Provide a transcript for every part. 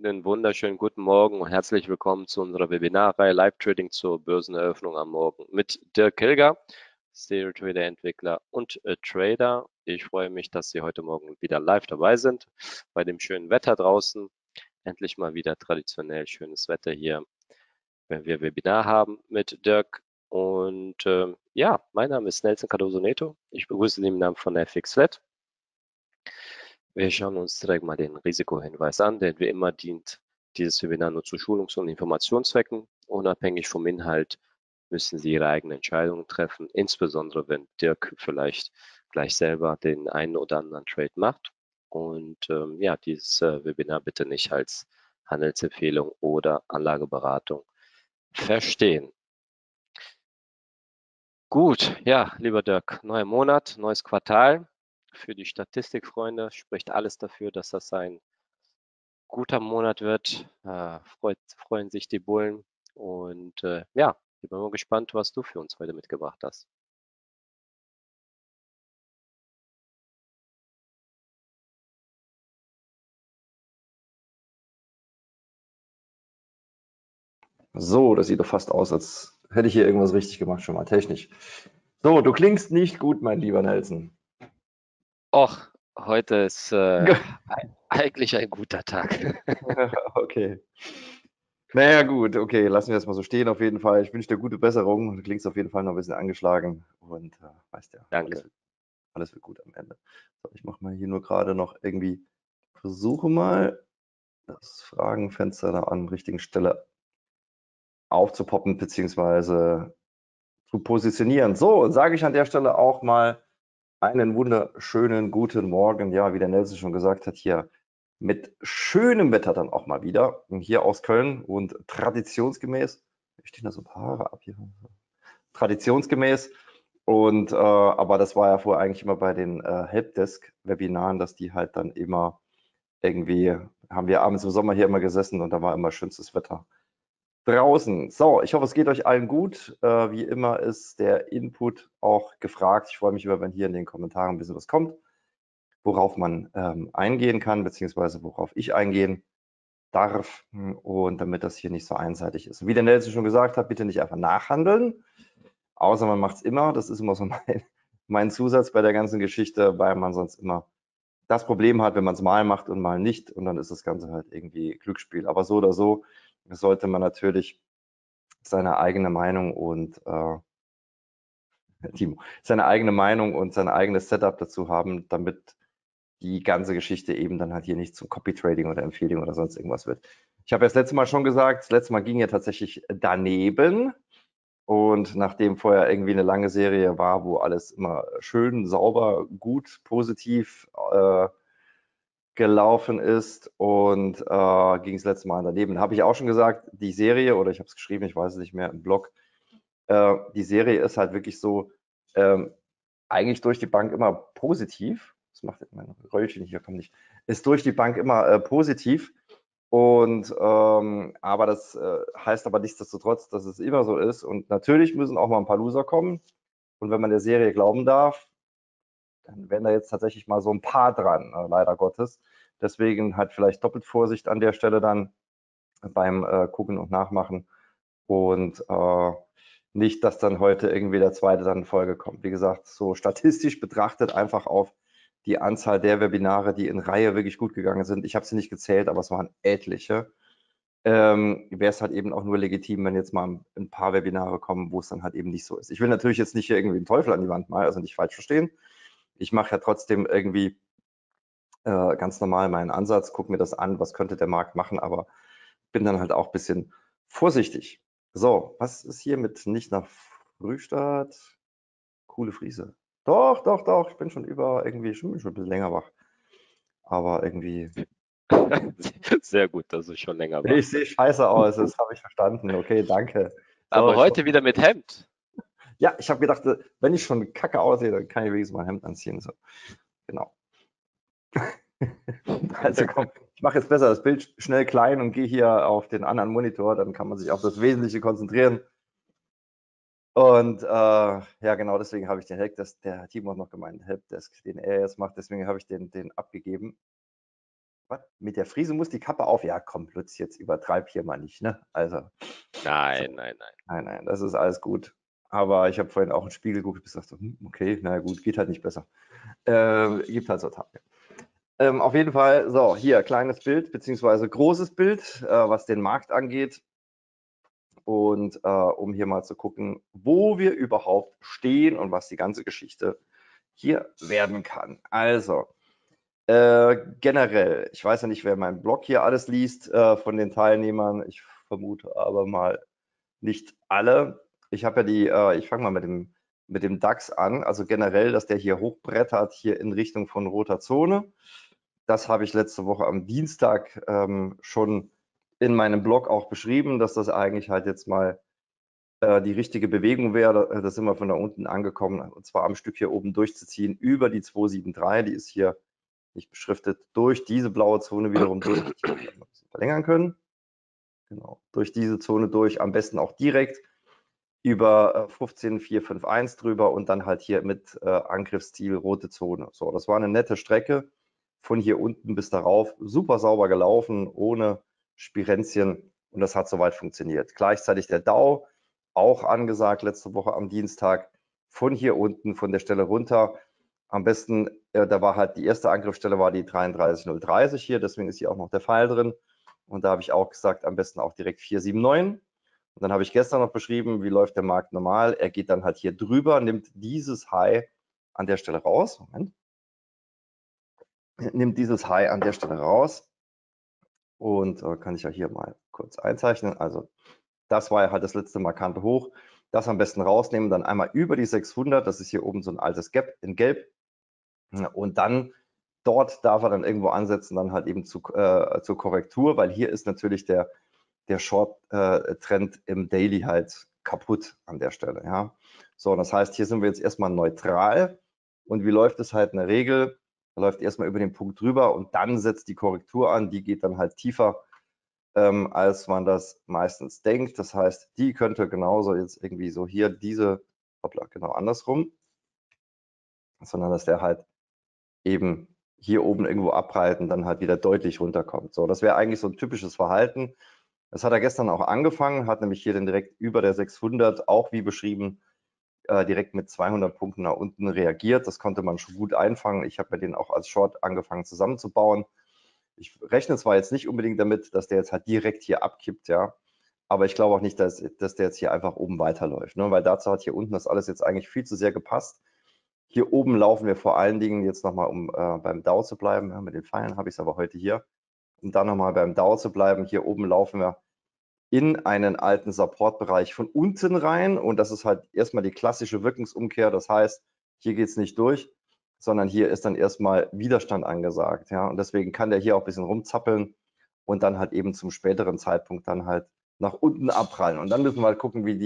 einen wunderschönen guten Morgen und herzlich willkommen zu unserer Webinarreihe Live Trading zur Börseneröffnung am Morgen mit Dirk Hilger, Stereo Trader Entwickler und Trader. Ich freue mich, dass Sie heute Morgen wieder live dabei sind bei dem schönen Wetter draußen. Endlich mal wieder traditionell schönes Wetter hier, wenn wir Webinar haben mit Dirk. Und ja, mein Name ist Nelson Cardoso Neto. Ich begrüße Sie im Namen von FXFlat. Wir schauen uns direkt mal den Risikohinweis an, der wie immer dient dieses Webinar nur zu Schulungs- und Informationszwecken. Unabhängig vom Inhalt müssen Sie Ihre eigenen Entscheidungen treffen, insbesondere wenn Dirk vielleicht gleich selber den einen oder anderen Trade macht. Und ja, dieses Webinar bitte nicht als Handelsempfehlung oder Anlageberatung verstehen. Gut, ja, lieber Dirk, neuer Monat, neues Quartal. Für die Statistikfreunde spricht alles dafür, dass das ein guter Monat wird. Freuen sich die Bullen. Und ja, ich bin mal gespannt, was du für uns heute mitgebracht hast. So, das sieht doch fast aus, als hätte ich hier irgendwas richtig gemacht, schon mal technisch. So, du klingst nicht gut, mein lieber Nelson. Och, heute ist eigentlich ein guter Tag. Okay. Naja, gut, okay, lassen wir das mal so stehen auf jeden Fall. Ich wünsche dir gute Besserung. Du klingst auf jeden Fall noch ein bisschen angeschlagen und weißt ja, Danke. alles wird gut am Ende. So, ich mache mal hier nur gerade noch irgendwie, versuche mal das Fragenfenster da an der richtigen Stelle aufzupoppen beziehungsweise zu positionieren. So, sage ich an der Stelle auch mal einen wunderschönen guten Morgen. Ja, wie der Nelson schon gesagt hat, hier mit schönem Wetter dann auch mal wieder. Hier aus Köln und traditionsgemäß, stehen da so ein paar Haare ab hier. Traditionsgemäß. Und aber das war ja vorher eigentlich immer bei den Helpdesk-Webinaren, dass die halt dann immer irgendwie, haben wir abends im Sommer hier immer gesessen und da war immer schönstes Wetter draußen. So, ich hoffe, es geht euch allen gut. Wie immer ist der Input auch gefragt. Ich freue mich über, wenn hier in den Kommentaren ein bisschen was kommt, worauf man eingehen kann, beziehungsweise worauf ich eingehen darf. Und damit das hier nicht so einseitig ist. Wie der Nelson schon gesagt hat, bitte nicht einfach nachhandeln, außer man macht es immer. Das ist immer so mein Zusatz bei der ganzen Geschichte, weil man sonst immer das Problem hat, wenn man es mal macht und mal nicht. Und dann ist das Ganze halt irgendwie Glücksspiel. Aber so oder so sollte man natürlich seine eigene Meinung und seine eigene Meinung und sein eigenes Setup dazu haben, damit die ganze Geschichte eben dann halt hier nicht zum Copy-Trading oder Empfehlung oder sonst irgendwas wird. Ich habe ja das letzte Mal schon gesagt, das letzte Mal ging ja tatsächlich daneben. Und nachdem vorher irgendwie eine lange Serie war, wo alles immer schön, sauber, gut, positiv gelaufen ist und ging es letztes Mal daneben. Habe ich auch schon gesagt, die Serie, oder ich habe es geschrieben, ich weiß es nicht mehr, im Blog, die Serie ist halt wirklich so eigentlich durch die Bank immer positiv. Das macht mein Röllchen hier, kommt nicht. Ist durch die Bank immer positiv. Und aber das heißt aber nichtsdestotrotz, dass es immer so ist. Und natürlich müssen auch mal ein paar Loser kommen. Und wenn man der Serie glauben darf, dann wären da jetzt tatsächlich mal so ein paar dran, leider Gottes. Deswegen halt vielleicht doppelt Vorsicht an der Stelle dann beim Gucken und Nachmachen. Und nicht, dass dann heute irgendwie der zweite dann in Folge kommt. Wie gesagt, so statistisch betrachtet einfach auf die Anzahl der Webinare, die in Reihe wirklich gut gegangen sind. Ich habe sie nicht gezählt, aber es waren etliche. Wäre es halt eben auch nur legitim, wenn jetzt mal ein paar Webinare kommen, wo es dann halt eben nicht so ist. Ich will natürlich jetzt nicht hier irgendwie den Teufel an die Wand malen, also nicht falsch verstehen. Ich mache ja trotzdem irgendwie ganz normal meinen Ansatz, gucke mir das an, was könnte der Markt machen, aber bin dann halt auch ein bisschen vorsichtig. So, was ist hier mit nicht nach Frühstart? Coole Friese. Doch, doch, doch, ich bin schon irgendwie, schon ein bisschen länger wach. Aber irgendwie. Sehr gut, dass du schon länger wach Ich sehe bist. scheiße aus, das habe ich verstanden. Okay, danke. So, Aber heute wieder mit Hemd. ja, ich habe gedacht, wenn ich schon kacke aussehe, dann kann ich wenigstens mal ein Hemd anziehen. So. Genau. Also komm, ich mache jetzt besser das Bild schnell klein und gehe hier auf den anderen Monitor, dann kann man sich auf das Wesentliche konzentrieren. Und ja, genau deswegen habe ich den Helpdesk, der Timo hat noch gemeint, Helpdesk, den er jetzt macht, deswegen habe ich den abgegeben. Was? Mit der Frise muss die Kappe auf? Ja, komm, Lutz, jetzt übertreib hier mal nicht, ne? Also, so, Nein, nein, nein. nein, das ist alles gut. Aber ich habe vorhin auch in den Spiegel geguckt und gesagt, so, okay, na gut, geht halt nicht besser. Gibt halt so Tage. Auf jeden Fall, so, hier, kleines Bild, beziehungsweise großes Bild, was den Markt angeht. Und um hier mal zu gucken, wo wir überhaupt stehen und was die ganze Geschichte hier werden kann. Also, generell, ich weiß ja nicht, wer meinen Blog hier alles liest von den Teilnehmern. Ich vermute aber mal nicht alle. Ich habe ja ich fange mal mit dem DAX an. Also generell, dass der hier hochbrettert, hier in Richtung von roter Zone. Das habe ich letzte Woche am Dienstag schon in meinem Blog auch beschrieben, dass das eigentlich halt jetzt mal die richtige Bewegung wäre. Da sind wir von da unten angekommen, und zwar am Stück hier oben durchzuziehen über die 273. Die ist hier nicht beschriftet, durch diese blaue Zone wiederum durch, die wir ein bisschen verlängern können. Genau, durch diese Zone durch, am besten auch direkt über 15,451 drüber und dann halt hier mit Angriffsziel rote Zone. So, das war eine nette Strecke von hier unten bis darauf, super sauber gelaufen, ohne Spirenzchen, und das hat soweit funktioniert. Gleichzeitig der Dow, auch angesagt letzte Woche am Dienstag, von hier unten, von der Stelle runter. Am besten, da war halt die erste Angriffsstelle war die 33,030 hier, deswegen ist hier auch noch der Pfeil drin. Und da habe ich auch gesagt, am besten auch direkt 479. Und dann habe ich gestern noch beschrieben, wie läuft der Markt normal. Er geht dann halt hier drüber, nimmt dieses High an der Stelle raus. Moment. Nimmt dieses High an der Stelle raus und kann ich ja hier mal kurz einzeichnen. Also das war ja halt das letzte markante Hoch. Das am besten rausnehmen, dann einmal über die 600. Das ist hier oben so ein altes Gap in Gelb. Und dann dort darf er dann irgendwo ansetzen, dann halt eben zur Korrektur, weil hier ist natürlich der Short-Trend im Daily halt kaputt an der Stelle. Ja. So, das heißt, hier sind wir jetzt erstmal neutral. Und wie läuft es halt in der Regel? Da läuft erstmal über den Punkt drüber und dann setzt die Korrektur an. Die geht dann halt tiefer, als man das meistens denkt. Das heißt, die könnte genauso jetzt irgendwie so hier diese, hoppla, genau andersrum, sondern dass der halt eben hier oben irgendwo abprallt und dann halt wieder deutlich runterkommt. So, das wäre eigentlich so ein typisches Verhalten. Das hat er gestern auch angefangen, hat nämlich hier dann direkt über der 600, auch wie beschrieben, direkt mit 200 Punkten nach unten reagiert. Das konnte man schon gut einfangen. Ich habe mir den auch als Short angefangen zusammenzubauen. Ich rechne zwar jetzt nicht unbedingt damit, dass der jetzt halt direkt hier abkippt, ja, aber ich glaube auch nicht, dass der jetzt hier einfach oben weiterläuft, ne? Weil dazu hat hier unten das alles jetzt eigentlich viel zu sehr gepasst. Hier oben laufen wir vor allen Dingen jetzt nochmal, um beim Dow zu bleiben. Ja, mit den Pfeilen habe ich es aber heute hier. Um dann nochmal beim Dow zu bleiben, hier oben laufen wir in einen alten Supportbereich von unten rein. Und das ist halt erstmal die klassische Wirkungsumkehr. Das heißt, hier geht es nicht durch, sondern hier ist dann erstmal Widerstand angesagt. Ja? Und deswegen kann der hier auch ein bisschen rumzappeln und dann halt eben zum späteren Zeitpunkt dann halt nach unten abprallen. Und dann müssen wir halt gucken, wie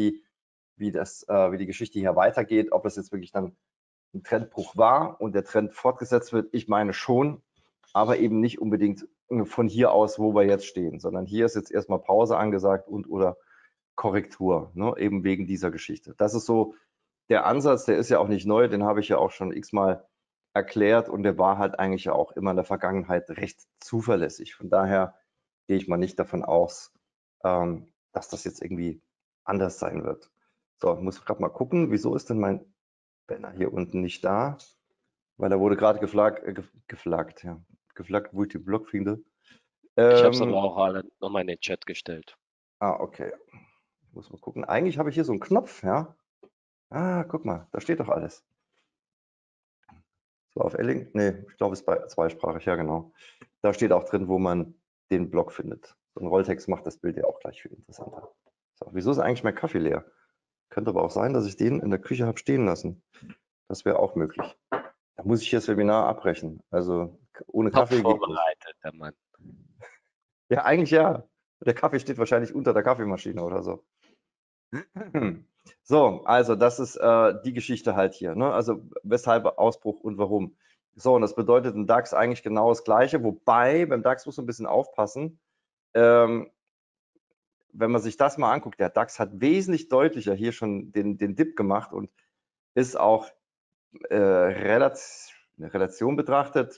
die Geschichte hier weitergeht, ob das jetzt wirklich dann ein Trendbruch war und der Trend fortgesetzt wird. Ich meine schon, aber eben nicht unbedingt von hier aus, wo wir jetzt stehen, sondern hier ist jetzt erstmal Pause angesagt und oder Korrektur, ne, eben wegen dieser Geschichte. Das ist so der Ansatz, der ist ja auch nicht neu, den habe ich ja auch schon x-mal erklärt und der war halt eigentlich ja auch immer in der Vergangenheit recht zuverlässig. Von daher gehe ich mal nicht davon aus, dass das jetzt irgendwie anders sein wird. So, ich muss gerade mal gucken, wieso ist denn mein Banner hier unten nicht da? Weil er wurde gerade geflaggt, ja. Geflaggt, wo ich den Blog finde. Ich habe es aber auch alle nochmal in den Chat gestellt. Okay. Ich muss mal gucken. Eigentlich habe ich hier so einen Knopf, ja. Guck mal, da steht doch alles. So auf Elling? Nee, ich glaube, es ist zweisprachig, ja genau. Da steht auch drin, wo man den Blog findet. So ein Rolltext macht das Bild ja auch gleich viel interessanter. So, wieso ist eigentlich mein Kaffee leer? Könnte aber auch sein, dass ich den in der Küche habe stehen lassen. Das wäre auch möglich. Da muss ich hier das Webinar abbrechen. Also ohne Top Kaffee geht nicht. vorbereitet, der Mann. Ja, eigentlich ja. Der Kaffee steht wahrscheinlich unter der Kaffeemaschine oder so. So, also das ist die Geschichte halt hier. Ne? Also weshalb Ausbruch und warum. So, und das bedeutet im DAX eigentlich genau das Gleiche, wobei beim DAX muss man ein bisschen aufpassen. Wenn man sich das mal anguckt, der DAX hat wesentlich deutlicher hier schon den Dip gemacht und ist auch Relation betrachtet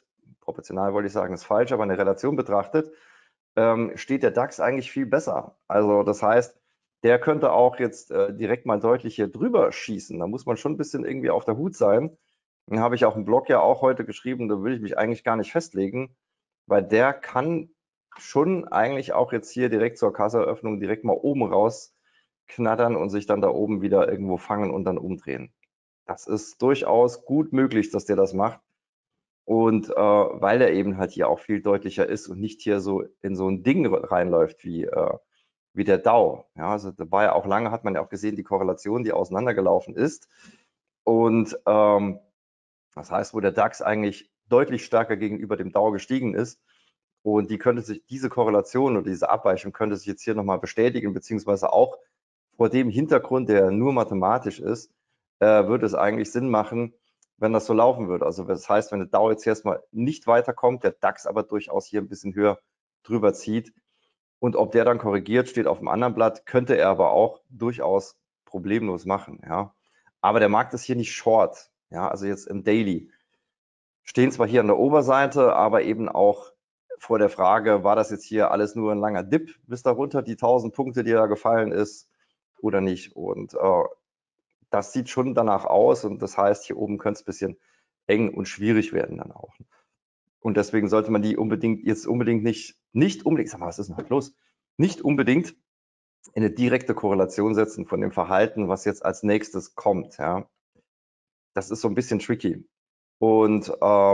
proportional wollte ich sagen, ist falsch, aber in der Relation betrachtet, steht der DAX eigentlich viel besser. Also das heißt, der könnte auch jetzt direkt mal deutlich hier drüber schießen. Da muss man schon ein bisschen irgendwie auf der Hut sein. Dann habe ich auch im Blog ja auch heute geschrieben, da will ich mich eigentlich gar nicht festlegen, weil der kann schon eigentlich auch jetzt hier direkt zur Kasseeröffnung direkt mal oben raus knattern und sich dann da oben wieder irgendwo fangen und dann umdrehen. Das ist durchaus gut möglich, dass der das macht. Und weil er eben halt hier auch viel deutlicher ist und nicht hier so in so ein Ding reinläuft wie der Dow. Ja, also da war ja auch lange, hat man ja auch gesehen, die Korrelation, die auseinandergelaufen ist. Und das heißt, wo der DAX eigentlich deutlich stärker gegenüber dem Dow gestiegen ist. Und diese Korrelation oder diese Abweichung könnte sich jetzt hier nochmal bestätigen, beziehungsweise auch vor dem Hintergrund, der nur mathematisch ist, würde es eigentlich Sinn machen, wenn das so laufen würde. Also das heißt, wenn der Dow jetzt erstmal nicht weiterkommt, der DAX aber durchaus hier ein bisschen höher drüber zieht, und ob der dann korrigiert, steht auf dem anderen Blatt, könnte er aber auch durchaus problemlos machen. Ja. Aber der Markt ist hier nicht short. Ja, also jetzt im Daily. Stehen zwar hier an der Oberseite, aber eben auch vor der Frage, war das jetzt hier alles nur ein langer Dip bis darunter, die 1000 Punkte, die da gefallen ist, oder nicht. Und das sieht schon danach aus und das heißt, hier oben könnte es ein bisschen eng und schwierig werden dann auch. Und deswegen sollte man die unbedingt nicht unbedingt, sag mal, was ist denn heute los? Nicht unbedingt in eine direkte Korrelation setzen von dem Verhalten, was jetzt als nächstes kommt. Ja. Das ist so ein bisschen tricky. Und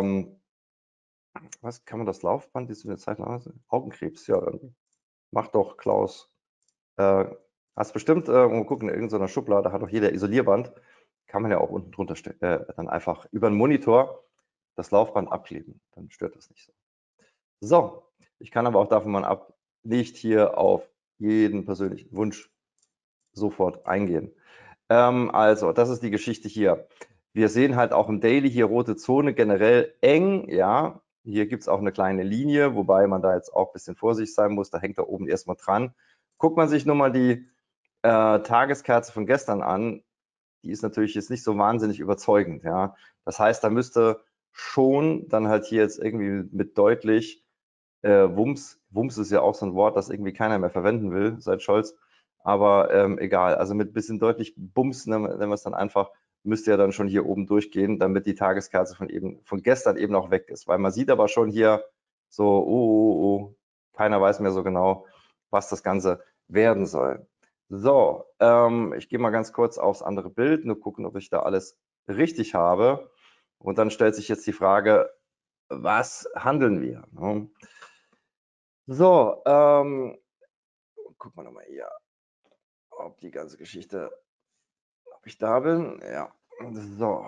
was kann man das Laufband, ist eine Zeit lang Augenkrebs, ja, dann mach doch, Klaus. Hast bestimmt, mal gucken, in irgendeiner Schublade hat doch jeder Isolierband. Kann man ja auch unten drunter dann einfach über den Monitor das Laufband abkleben. Dann stört das nicht so. So, ich kann aber auch davon mal ab, nicht hier auf jeden persönlichen Wunsch sofort eingehen. Also, das ist die Geschichte hier. Wir sehen halt auch im Daily hier rote Zone, generell eng, ja. Hier gibt es auch eine kleine Linie, wobei man da jetzt auch ein bisschen vorsichtig sein muss. Da hängt da oben erstmal dran. Guckt man sich nur mal die Tageskerze von gestern an, die ist natürlich jetzt nicht so wahnsinnig überzeugend, ja. Das heißt, da müsste schon dann halt hier jetzt irgendwie mit deutlich Wumms ist ja auch so ein Wort, das irgendwie keiner mehr verwenden will, seit Scholz, aber egal, also mit bisschen deutlich Bums, nennen wir es dann einfach, müsste ja dann schon hier oben durchgehen, damit die Tageskerze von gestern eben auch weg ist, weil man sieht aber schon hier so, oh, keiner weiß mehr so genau, was das Ganze werden soll. So, ich gehe mal ganz kurz aufs andere Bild, nur gucken, ob ich da alles richtig habe. Und dann stellt sich jetzt die Frage, was handeln wir? Ne? So, gucken wir nochmal hier, ob die ganze Geschichte, ob ich da bin. Ja, so.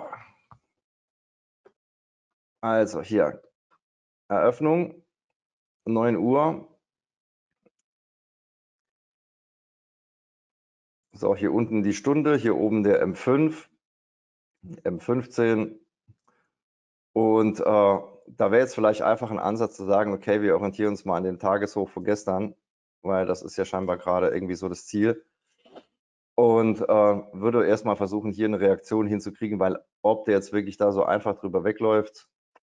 Also hier, Eröffnung, 9 Uhr. So, hier unten die Stunde, hier oben der M5, M15. Und da wäre jetzt vielleicht einfach ein Ansatz zu sagen, okay, wir orientieren uns mal an dem Tageshoch von gestern, weil das ist ja scheinbar gerade irgendwie so das Ziel. Und würde erstmal versuchen, hier eine Reaktion hinzukriegen, weil ob der jetzt wirklich da so einfach drüber wegläuft,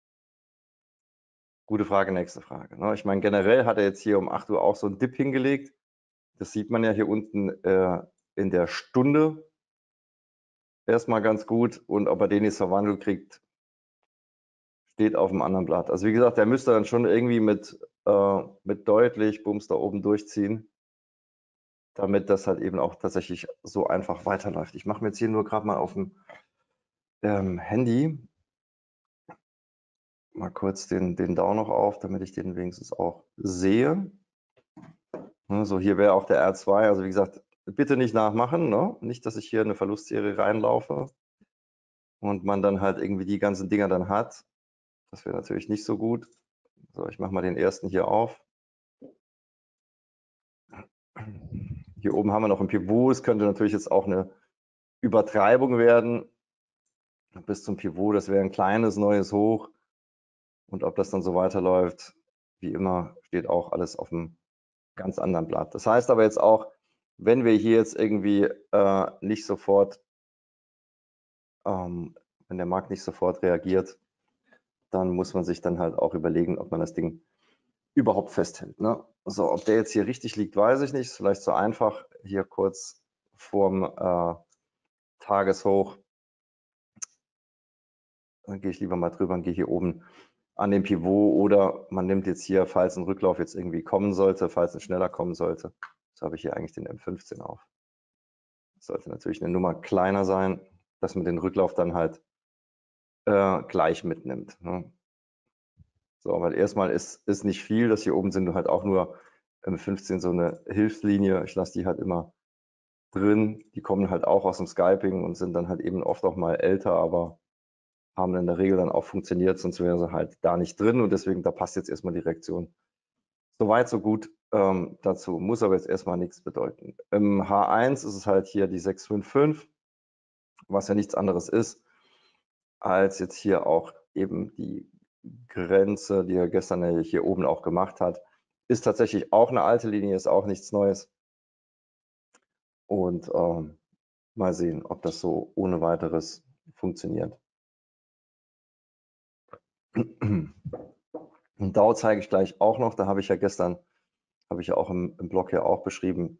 gute Frage, nächste Frage. Ne? Ich meine, generell hat er jetzt hier um 8 Uhr auch so einen Dip hingelegt. Das sieht man ja hier unten in der Stunde erstmal ganz gut. Und ob er den jetzt verwandelt kriegt, steht auf dem anderen Blatt. Also wie gesagt, der müsste dann schon irgendwie mit deutlich Bums da oben durchziehen, damit das halt eben auch tatsächlich so einfach weiterläuft. Ich mache mir jetzt hier nur gerade mal auf dem Handy mal kurz den Down noch auf, damit ich den wenigstens auch sehe. So, hier wäre auch der R2. Also wie gesagt, bitte nicht nachmachen. Ne? Nicht, dass ich hier eine Verlustserie reinlaufe und man dann halt irgendwie die ganzen Dinger dann hat. Das wäre natürlich nicht so gut. So, ich mache mal den ersten hier auf. Hier oben haben wir noch ein Pivot. Es könnte natürlich jetzt auch eine Übertreibung werden. Bis zum Pivot, das wäre ein kleines neues Hoch. Und ob das dann so weiterläuft, wie immer, steht auch alles auf dem ganz anderen Blatt. Das heißt aber jetzt auch, wenn wir hier jetzt irgendwie nicht sofort, wenn der Markt nicht sofort reagiert, dann muss man sich dann halt auch überlegen, ob man das Ding überhaupt festhält. Ne? So, ob der jetzt hier richtig liegt, weiß ich nicht. Ist vielleicht so einfach. Hier kurz vorm Tageshoch. Dann gehe ich lieber mal drüber und gehe hier oben an den Pivot, oder man nimmt jetzt hier, falls ein Rücklauf jetzt irgendwie kommen sollte, falls ein schneller kommen sollte. So habe ich hier eigentlich den M15 auf. Das sollte natürlich eine Nummer kleiner sein, dass man den Rücklauf dann halt gleich mitnimmt. Ne? So, weil erstmal ist nicht viel. Das hier oben sind halt auch nur M15 so eine Hilfslinie. Ich lasse die halt immer drin. Die kommen halt auch aus dem Scalping und sind dann halt eben oft auch mal älter, aber haben in der Regel dann auch funktioniert, sonst wäre sie halt da nicht drin, und deswegen, da passt jetzt erstmal die Reaktion. Soweit, so gut dazu. Muss aber jetzt erstmal nichts bedeuten. Im H1 ist es halt hier die 655, was ja nichts anderes ist, als jetzt hier auch eben die Grenze, die er gestern hier oben auch gemacht hat. Ist tatsächlich auch eine alte Linie, ist auch nichts Neues. Und mal sehen, ob das so ohne weiteres funktioniert. Und Dow zeige ich gleich auch noch. Da habe ich ja gestern, habe ich ja auch im Blog ja auch beschrieben,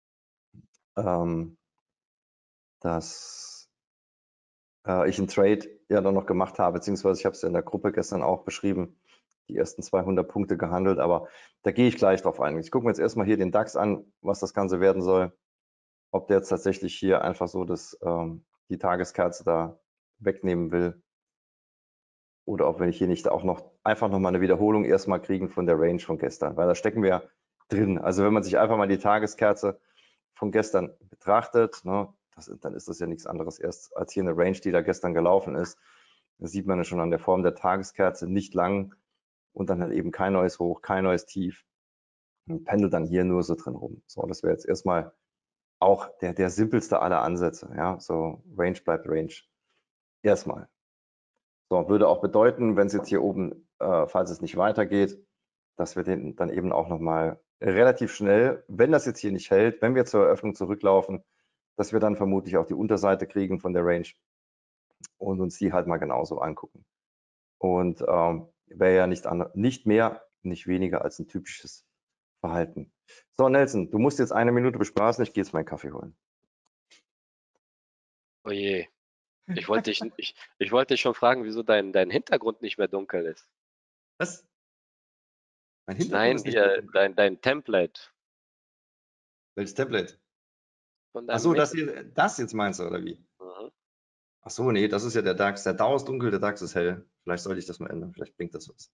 dass ich einen Trade ja dann noch gemacht habe, beziehungsweise ich habe es ja in der Gruppe gestern auch beschrieben, die ersten 200 Punkte gehandelt, aber da gehe ich gleich drauf ein. Ich gucke mir jetzt erstmal hier den DAX an, was das Ganze werden soll, ob der jetzt tatsächlich hier einfach so die Tageskerze da wegnehmen will, oder ob wir hier nicht auch noch einfach noch mal eine Wiederholung erstmal kriegen von der Range von gestern, weil da stecken wir drin. Also wenn man sich einfach mal die Tageskerze von gestern betrachtet, ne, dann ist das ja nichts anderes erst als hier eine Range, die da gestern gelaufen ist. Das sieht man ja schon an der Form der Tageskerze, nicht lang und dann halt eben kein neues Hoch, kein neues Tief. Und pendelt dann hier nur so drin rum. So, das wäre jetzt erstmal auch der simpelste aller Ansätze. Ja, so Range bleibt Range. Erstmal. So, würde auch bedeuten, wenn es jetzt hier oben, falls es nicht weitergeht, dass wir den dann eben auch nochmal relativ schnell, wenn das jetzt hier nicht hält, wenn wir zur Eröffnung zurücklaufen, dass wir dann vermutlich auch die Unterseite kriegen von der Range und uns die halt mal genauso angucken. Und wäre ja nicht mehr, nicht weniger als ein typisches Verhalten. So, Nelson, du musst jetzt eine Minute bespaßen, ich gehe jetzt meinen Kaffee holen. Oh je. Ich wollte dich schon fragen, wieso dein Hintergrund nicht mehr dunkel ist. Was? Mein Hintergrund Nein, ist nicht mehr hier, dunkel. dein Template Welches Tablet? von Ach deinem so, Hintergrund. das jetzt meinst du, oder wie? Mhm. Ach so, nee, das ist ja der DAX. Der DAO ist dunkel, der DAX ist hell. Vielleicht sollte ich das mal ändern, vielleicht bringt das was.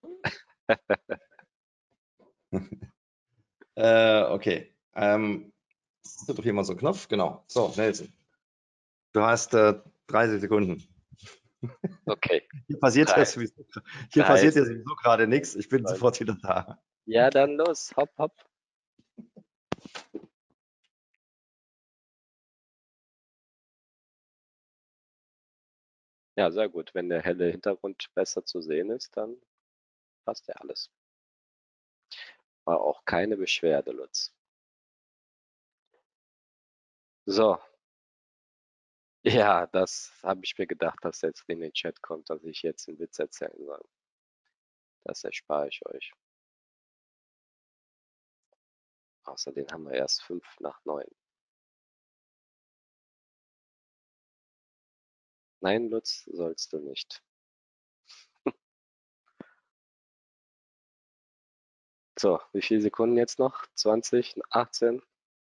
Okay. Hast du doch hier mal so einen Knopf? Genau. So, Nelson. Du hast 30 Sekunden. Okay. Hier passiert ja 3, sowieso, hier passiert ja 30. sowieso gerade nichts. Ich bin sofort wieder da. Ja, dann los. Hopp, hopp. Ja, sehr gut. Wenn der helle Hintergrund besser zu sehen ist, dann passt ja alles. War auch keine Beschwerde, Lutz. So. Ja, das habe ich mir gedacht, dass jetzt in den Chat kommt, dass ich jetzt einen Witz erzählen soll. Das erspare ich euch. Außerdem haben wir erst 5 nach 9. Nein, Lutz, sollst du nicht. So, wie viele Sekunden jetzt noch? 20, 18?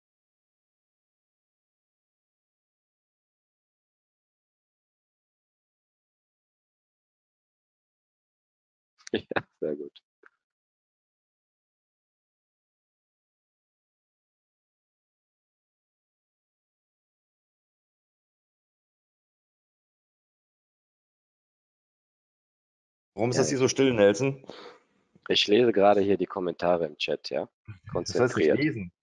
Ja, sehr gut. Warum ist Ja, das hier so still, Nelson? ich lese gerade hier die Kommentare im Chat, ja. Du sollst nicht Konzentriert. lesen.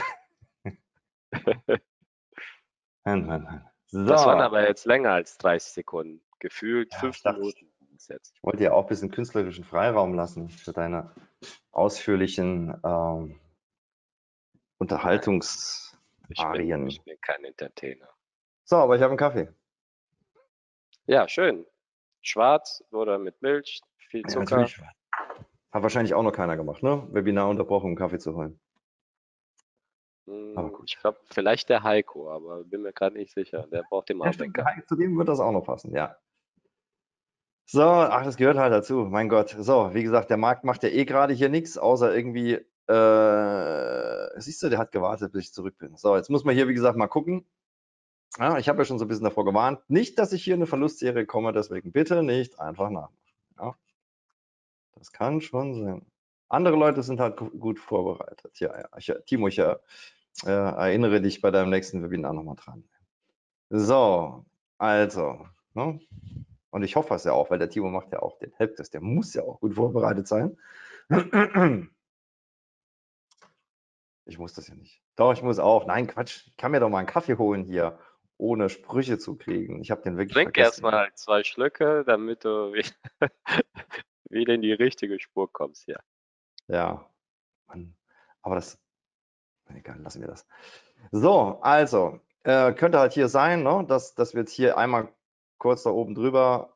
Nein, nein, nein. Das waren So. aber jetzt länger als 30 Sekunden. Gefühlt Ja, ich 5 dachte, Minuten sind es jetzt. ich wollte dir auch ein bisschen künstlerischen Freiraum lassen für deine ausführlichen Nein, ich Unterhaltungsarien. bin kein Entertainer. So, aber ich habe einen Kaffee. Ja, schön. Schwarz oder mit Milch, viel Ja, Zucker. natürlich. Hat wahrscheinlich auch noch keiner gemacht, ne? Webinar unterbrochen, um Kaffee zu holen. Aber Ich gut. glaube, vielleicht der Heiko, aber bin mir gerade nicht sicher. Der braucht Ja, immer stimmt, Wecker. zu dem wird das auch noch passen, ja. So, ach, das gehört halt dazu, mein Gott. So, wie gesagt, der Markt macht ja eh gerade hier nichts, außer irgendwie, siehst du, der hat gewartet, bis ich zurück bin. So, jetzt muss man hier, wie gesagt, mal gucken. Ja, ich habe ja schon so ein bisschen davor gewarnt. Nicht, dass ich hier in eine Verlustserie komme, deswegen bitte nicht einfach nachmachen. Ja, das kann schon sein. Andere Leute sind halt gut vorbereitet. Ja, Timo, ich erinnere dich bei deinem nächsten Webinar nochmal dran. So, also, ne? Und ich hoffe es ja auch, weil der Timo macht ja auch den Helptest, der muss ja auch gut vorbereitet sein. Ich muss das ja nicht. Doch, ich muss auch. Nein, Quatsch, ich kann mir doch mal einen Kaffee holen hier, ohne Sprüche zu kriegen. Ich habe den wirklich Trink vergessen. erstmal 2 Schlücke, damit du wieder in die richtige Spur kommst hier. Ja, Mann. Aber das, egal, lassen wir das. So, also, könnte halt hier sein, ne, dass wir jetzt hier einmal kurz da oben drüber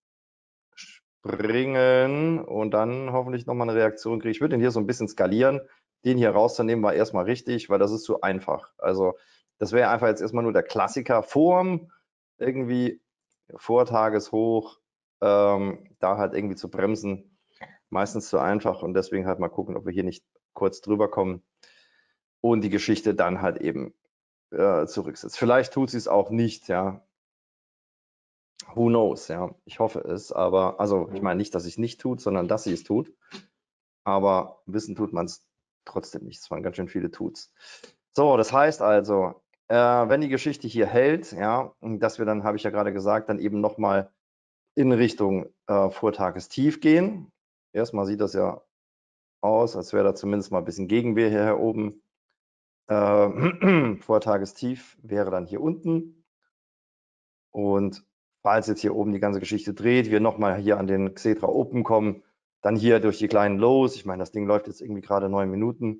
springen und dann hoffentlich nochmal eine Reaktion kriege. Ich würde den hier so ein bisschen skalieren. Den hier rauszunehmen war erstmal richtig, weil das ist zu einfach. Also das wäre einfach jetzt erstmal nur der Klassiker Form, irgendwie Vortageshoch, da halt irgendwie zu bremsen. Meistens zu einfach und deswegen halt mal gucken, ob wir hier nicht kurz drüber kommen und die Geschichte dann halt eben zurücksetzt. Vielleicht tut sie es auch nicht, ja. Who knows, ja. Ich hoffe es, aber, also ich meine nicht, dass sie es nicht tut, sondern dass sie es tut. Aber wissen tut man es trotzdem nicht. Es waren ganz schön viele Tuts. So, das heißt also, wenn die Geschichte hier hält, ja, dass wir dann, habe ich ja gerade gesagt, dann eben nochmal in Richtung Vortagestief gehen. Erstmal sieht das ja aus, als wäre da zumindest mal ein bisschen Gegenwehr hier oben. Vortagestief wäre dann hier unten. Und falls jetzt hier oben die ganze Geschichte dreht, wir nochmal hier an den Xetra Open kommen, dann hier durch die kleinen Lows, ich meine, das Ding läuft jetzt irgendwie gerade 9 Minuten,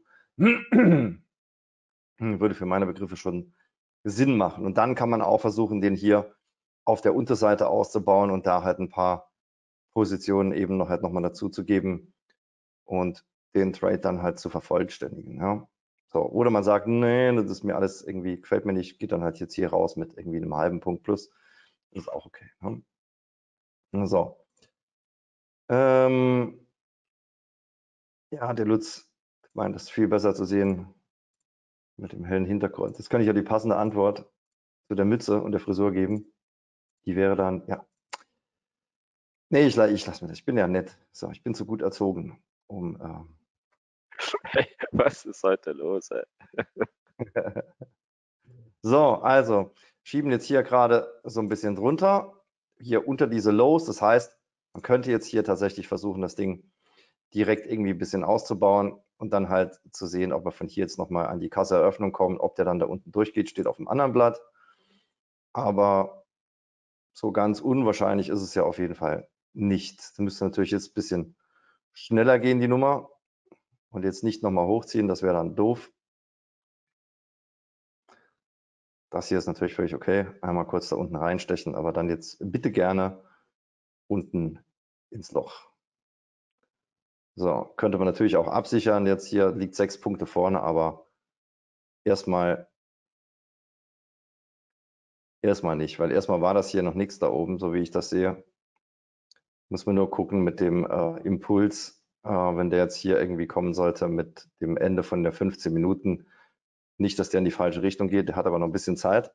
würde für meine Begriffe schon Sinn machen. Und dann kann man auch versuchen, den hier auf der Unterseite auszubauen und da halt ein paar Positionen eben noch halt nochmal dazu zu geben und den Trade dann halt zu vervollständigen. Ja. So, oder man sagt, nee, das ist mir alles irgendwie, gefällt mir nicht, geht dann halt jetzt hier raus mit irgendwie einem halben Punkt plus. Das ist auch okay. Ne? So. Ja, der Lutz meint, das ist viel besser zu sehen mit dem hellen Hintergrund. Jetzt kann ich ja die passende Antwort zu der Mütze und der Frisur geben. Die wäre dann, ja. Nee, ich lasse mir das. Ich bin ja nett. So, ich bin zu gut erzogen, um. Hey, was ist heute los, ey? So, also schieben jetzt hier gerade so ein bisschen drunter, hier unter diese Lows. Das heißt, man könnte jetzt hier tatsächlich versuchen, das Ding direkt irgendwie ein bisschen auszubauen und dann halt zu sehen, ob wir von hier jetzt nochmal an die Kasseeröffnung kommen. Ob der dann da unten durchgeht, steht auf dem anderen Blatt. Aber so ganz unwahrscheinlich ist es ja auf jeden Fall nicht. Es müsste natürlich jetzt ein bisschen schneller gehen, die Nummer. Und jetzt nicht nochmal hochziehen, das wäre dann doof. Das hier ist natürlich völlig okay. Einmal kurz da unten reinstechen, aber dann jetzt bitte gerne unten ins Loch. So, könnte man natürlich auch absichern. Jetzt hier liegt 6 Punkte vorne, aber erstmal nicht, weil erstmal war das hier noch nichts da oben, so wie ich das sehe. Muss man nur gucken mit dem Impuls, wenn der jetzt hier irgendwie kommen sollte mit dem Ende von der 15 Minuten. Nicht, dass der in die falsche Richtung geht, der hat aber noch ein bisschen Zeit.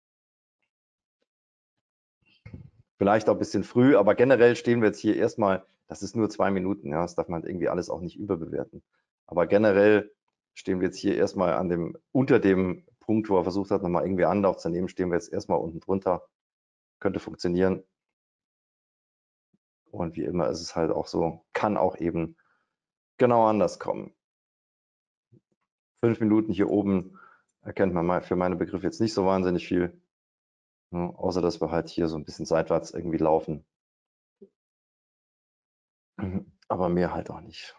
Vielleicht auch ein bisschen früh, aber generell stehen wir jetzt hier erstmal, das ist nur 2 Minuten, ja, das darf man halt irgendwie alles auch nicht überbewerten. Aber generell stehen wir jetzt hier erstmal unter dem Punkt, wo er versucht hat, nochmal irgendwie Anlauf zu nehmen, stehen wir jetzt erstmal unten drunter. Könnte funktionieren. Und wie immer ist es halt auch so, kann auch eben genau anders kommen. 5 Minuten hier oben erkennt man mal für meine Begriffe jetzt nicht so wahnsinnig viel. Ja, außer dass wir halt hier so ein bisschen seitwärts irgendwie laufen. Aber mehr halt auch nicht.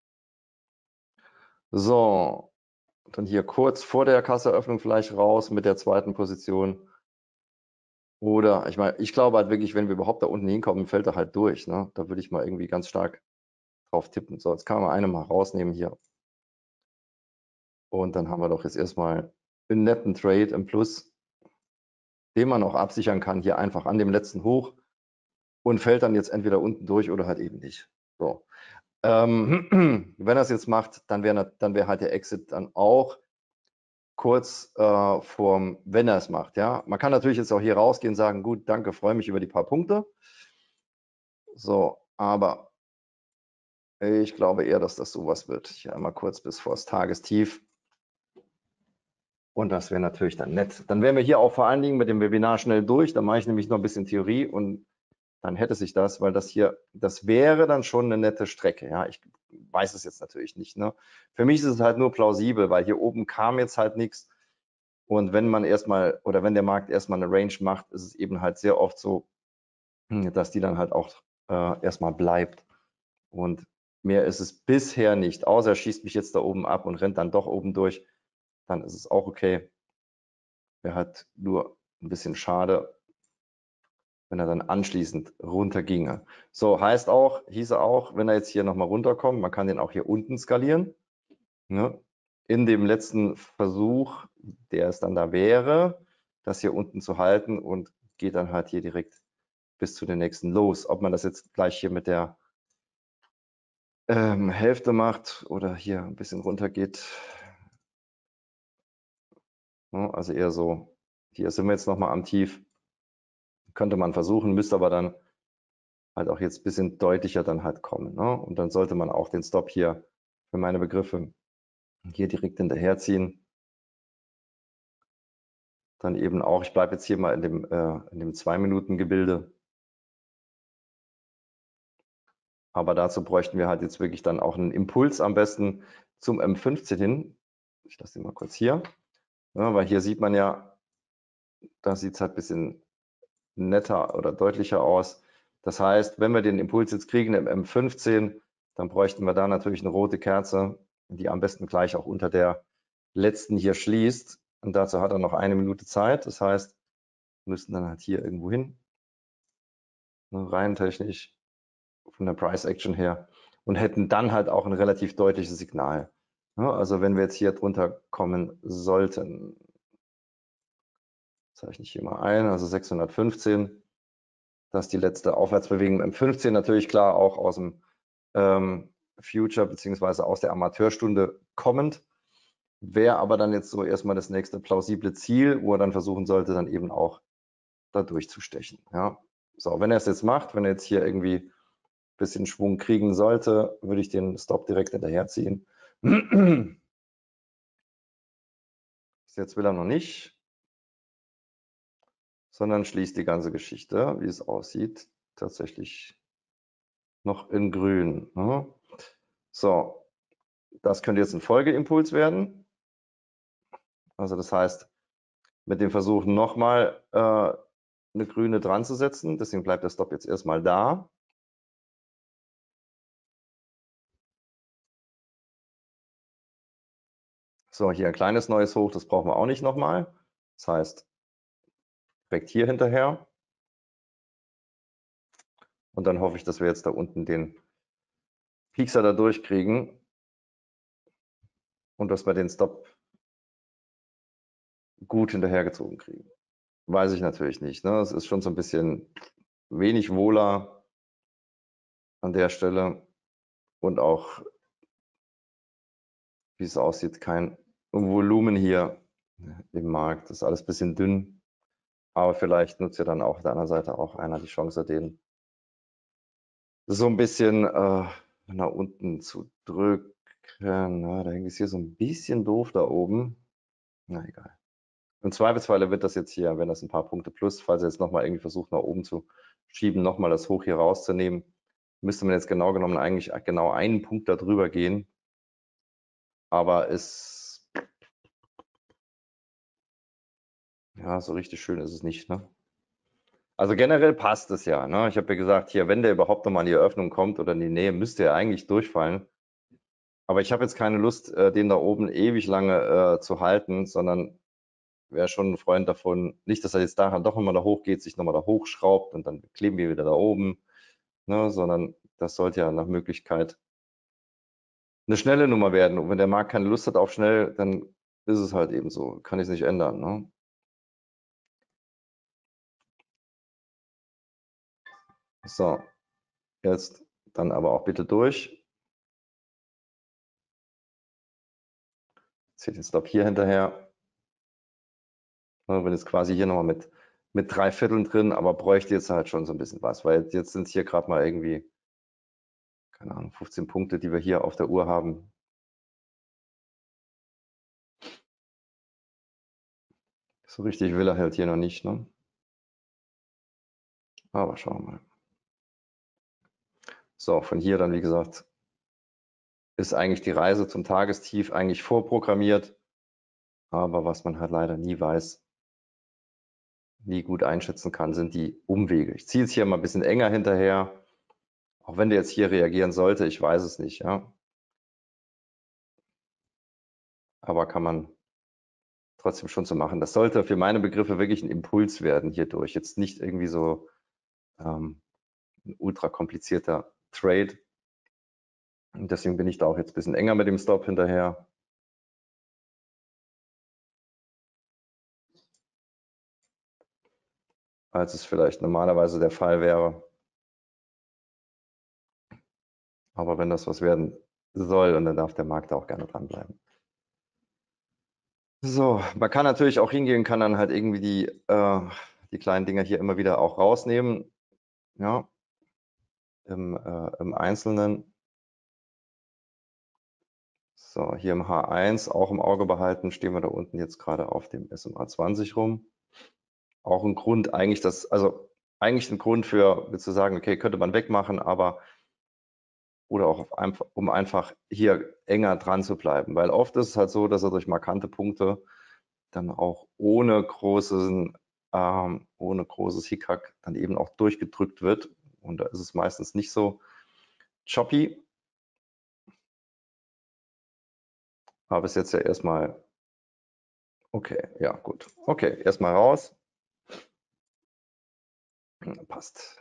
So, dann hier kurz vor der Kasseeröffnung vielleicht raus mit der zweiten Position Oder, ich meine, ich glaube halt wirklich, wenn wir überhaupt da unten hinkommen, fällt er halt durch. Ne? Da würde ich mal irgendwie ganz stark drauf tippen. So, jetzt kann man eine mal rausnehmen hier. Und dann haben wir doch jetzt erstmal einen netten Trade im Plus, den man auch absichern kann, hier einfach an dem letzten Hoch und fällt dann jetzt entweder unten durch oder halt eben nicht. So. Wenn er es jetzt macht, dann wäre halt der Exit dann auch kurz vorm, wenn er es macht. Ja, man kann natürlich jetzt auch hier rausgehen und sagen, gut, danke, freue mich über die paar Punkte. So, aber ich glaube eher, dass das sowas wird. Hier einmal kurz bis vor das Tagestief. Und das wäre natürlich dann nett. Dann wären wir hier auch vor allen Dingen mit dem Webinar schnell durch. Da mache ich nämlich noch ein bisschen Theorie und dann hätte sich das, weil das hier, das wäre dann schon eine nette Strecke. Ja, ich weiß es jetzt natürlich nicht. Ne? Für mich ist es halt nur plausibel, weil hier oben kam jetzt halt nichts. Und wenn man erstmal oder wenn der Markt erstmal eine Range macht, ist es eben halt sehr oft so, dass die dann halt auch erstmal bleibt. Und mehr ist es bisher nicht. Außer er schießt mich jetzt da oben ab und rennt dann doch oben durch. Dann ist es auch okay. Wäre halt nur ein bisschen schade, wenn er dann anschließend runterginge. So, hieße auch, wenn er jetzt hier nochmal runterkommt, man kann den auch hier unten skalieren. Ne? In dem letzten Versuch, der es dann da wäre, das hier unten zu halten und geht dann halt hier direkt bis zu den nächsten Lows. Ob man das jetzt gleich hier mit der Hälfte macht oder hier ein bisschen runter geht. Ne? Also eher so, hier sind wir jetzt nochmal am Tief. Könnte man versuchen, müsste aber dann halt auch jetzt ein bisschen deutlicher dann halt kommen. Ne? Und dann sollte man auch den Stop hier für meine Begriffe hier direkt hinterherziehen. Dann eben auch, ich bleibe jetzt hier mal in dem 2-Minuten-Gebilde. Aber dazu bräuchten wir halt jetzt wirklich dann auch einen Impuls am besten zum M15 hin. Ich lasse den mal kurz hier, ja, weil hier sieht man ja, da sieht es halt ein bisschen netter oder deutlicher aus. Das heißt, wenn wir den Impuls jetzt kriegen im M15, dann bräuchten wir da natürlich eine rote Kerze, die am besten gleich auch unter der letzten hier schließt. Und dazu hat er noch 1 Minute Zeit. Das heißt, wir müssen dann halt hier irgendwo hin, rein technisch von der Price Action her, und hätten dann halt auch ein relativ deutliches Signal. Also wenn wir jetzt hier drunter kommen sollten, zeichne ich hier mal ein, also 615, das ist die letzte Aufwärtsbewegung im 15, natürlich klar auch aus dem Future beziehungsweise aus der Amateurstunde kommend, wäre aber dann jetzt so erstmal das nächste plausible Ziel, wo er dann versuchen sollte, dann eben auch da durchzustechen. Ja. So, wenn er es jetzt macht, wenn er jetzt hier irgendwie ein bisschen Schwung kriegen sollte, würde ich den Stop direkt hinterherziehen. Jetzt will er noch nicht, sondern schließt die ganze Geschichte, wie es aussieht, tatsächlich noch in grün. Ne? So, das könnte jetzt ein Folgeimpuls werden. Also das heißt, mit dem Versuch nochmal eine grüne dran zu setzen, deswegen bleibt der Stop jetzt erstmal da. So, hier ein kleines neues Hoch, das brauchen wir auch nicht nochmal. Das heißt, direkt hier hinterher. Und dann hoffe ich, dass wir jetzt da unten den Piekser da durchkriegen und dass wir den Stop gut hinterhergezogen kriegen. Weiß ich natürlich nicht. Ne? Es ist schon so ein bisschen wenig wohler an der Stelle und auch, wie es aussieht, kein Volumen hier im Markt. Das ist alles ein bisschen dünn. Aber vielleicht nutzt ja dann auch auf der anderen Seite auch einer die Chance, den so ein bisschen nach unten zu drücken. Na, da hängt es hier so ein bisschen doof da oben. Na egal. Im Zweifelsfalle wird das jetzt hier, wenn das ein paar Punkte plus, falls er jetzt nochmal irgendwie versucht nach oben zu schieben, nochmal das Hoch hier rauszunehmen, müsste man jetzt genau genommen eigentlich genau einen Punkt darüber gehen. Aber ja, so richtig schön ist es nicht. Ne? Also generell passt es ja. Ne? Ich habe ja gesagt, hier, wenn der überhaupt nochmal in die Eröffnung kommt oder in die Nähe, müsste er eigentlich durchfallen. Aber ich habe jetzt keine Lust, den da oben ewig lange zu halten, sondern wäre schon ein Freund davon, nicht, dass er jetzt daran doch immer da hochgeht, sich nochmal da hochschraubt und dann kleben wir wieder da oben, ne, sondern das sollte ja nach Möglichkeit eine schnelle Nummer werden. Und wenn der Markt keine Lust hat auf schnell, dann ist es halt eben so. Kann ich es nicht ändern. Ne? So, jetzt dann aber auch bitte durch. Zählt den Stop hier hinterher. Bin jetzt quasi hier nochmal mit 3/4 drin, aber bräuchte jetzt halt schon so ein bisschen was, weil jetzt sind es hier gerade mal irgendwie, keine Ahnung, 15 Punkte, die wir hier auf der Uhr haben. So richtig will er halt hier noch nicht, ne? Aber schauen wir mal. So, von hier dann, wie gesagt, ist eigentlich die Reise zum Tagestief eigentlich vorprogrammiert. Aber was man halt leider nie weiß, nie gut einschätzen kann, sind die Umwege. Ich ziehe es hier mal ein bisschen enger hinterher. Auch wenn der jetzt hier reagieren sollte, ich weiß es nicht, ja. Aber kann man trotzdem schon so machen. Das sollte für meine Begriffe wirklich ein Impuls werden hierdurch. Jetzt nicht irgendwie so ein ultra komplizierter Trade. Und deswegen bin ich da auch jetzt ein bisschen enger mit dem Stop hinterher. Als es vielleicht normalerweise der Fall wäre. Aber wenn das was werden soll, und dann darf der Markt da auch gerne dranbleiben. So, man kann natürlich auch hingehen, kann dann halt irgendwie die kleinen Dinger hier immer wieder auch rausnehmen. Ja, im Einzelnen. So, hier im H1 auch im Auge behalten, stehen wir da unten jetzt gerade auf dem SMA 20 rum. Auch ein Grund eigentlich, also eigentlich ein Grund für zu sagen, okay, könnte man wegmachen, aber oder auch um einfach hier enger dran zu bleiben, weil oft ist es halt so, dass er durch markante Punkte dann auch ohne großes Hickhack dann eben auch durchgedrückt wird und da ist es meistens nicht so choppy. Aber bis jetzt ja erstmal okay, ja gut. Okay, erstmal raus. Passt.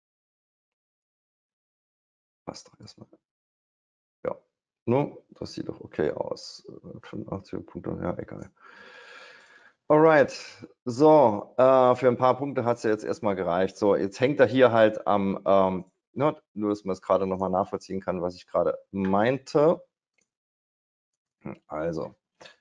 Passt doch erstmal. Ja. No, das sieht doch okay aus. 85 Punkte, ja, egal. Alright. So, für ein paar Punkte hat es ja jetzt erstmal gereicht. So, jetzt hängt er hier halt am, nur, dass man es gerade nochmal nachvollziehen kann, was ich gerade meinte. Also,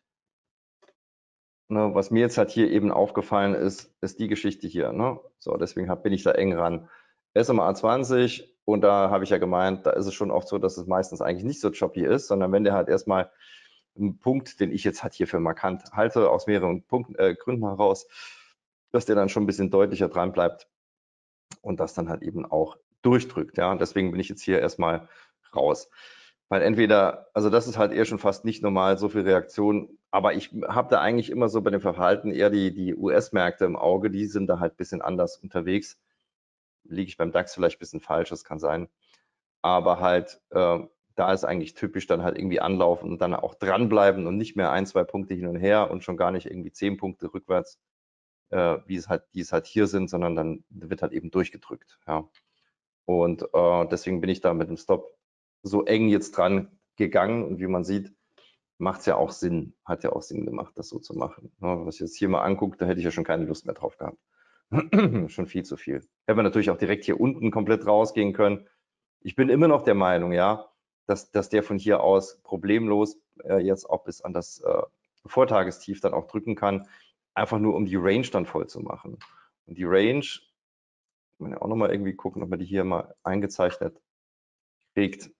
ne, was mir jetzt halt hier eben aufgefallen ist, ist die Geschichte hier. Ne? So, deswegen bin ich da eng ran. SMA 20 und da habe ich ja gemeint, da ist es schon oft so, dass es meistens eigentlich nicht so choppy ist, sondern wenn der halt erstmal einen Punkt, den ich jetzt halt hier für markant halte, aus mehreren Gründen heraus, dass der dann schon ein bisschen deutlicher dran bleibt und das dann halt eben auch durchdrückt. Ja, und deswegen bin ich jetzt hier erstmal raus. Weil entweder, also das ist halt eher schon fast nicht normal, so viel Reaktion, aber ich habe da eigentlich immer so bei dem Verhalten eher die US-Märkte im Auge, die sind da halt ein bisschen anders unterwegs. Liege ich beim DAX vielleicht ein bisschen falsch, das kann sein. Aber halt, da ist eigentlich typisch dann halt irgendwie anlaufen und dann auch dranbleiben und nicht mehr 1, 2 Punkte hin und her und schon gar nicht irgendwie 10 Punkte rückwärts, die es halt hier sind, sondern dann wird halt eben durchgedrückt. Ja. Und deswegen bin ich da mit dem Stop so eng jetzt dran gegangen und wie man sieht, macht es ja auch Sinn, hat ja auch Sinn gemacht, das so zu machen. Ja, was ich jetzt hier mal angucke, da hätte ich ja schon keine Lust mehr drauf gehabt. Schon viel zu viel. Hätte man natürlich auch direkt hier unten komplett rausgehen können. Ich bin immer noch der Meinung, ja, dass der von hier aus problemlos jetzt auch bis an das Vortagestief dann auch drücken kann, einfach nur um die Range dann voll zu machen. Und die Range, kann man ja auch nochmal irgendwie gucken, ob man die hier mal eingezeichnet kriegt.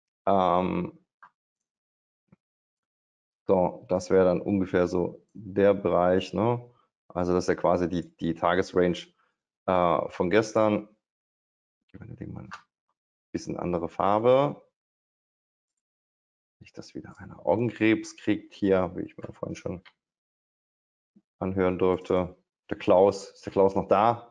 So, das wäre dann ungefähr so der Bereich, ne? Also das ist ja quasi die Tagesrange von gestern. Geben wir dem mal ein bisschen andere Farbe. Nicht, dass wieder einer Augenkrebs kriegt hier, wie ich mir vorhin schon anhören durfte. Der Klaus, ist der Klaus noch da?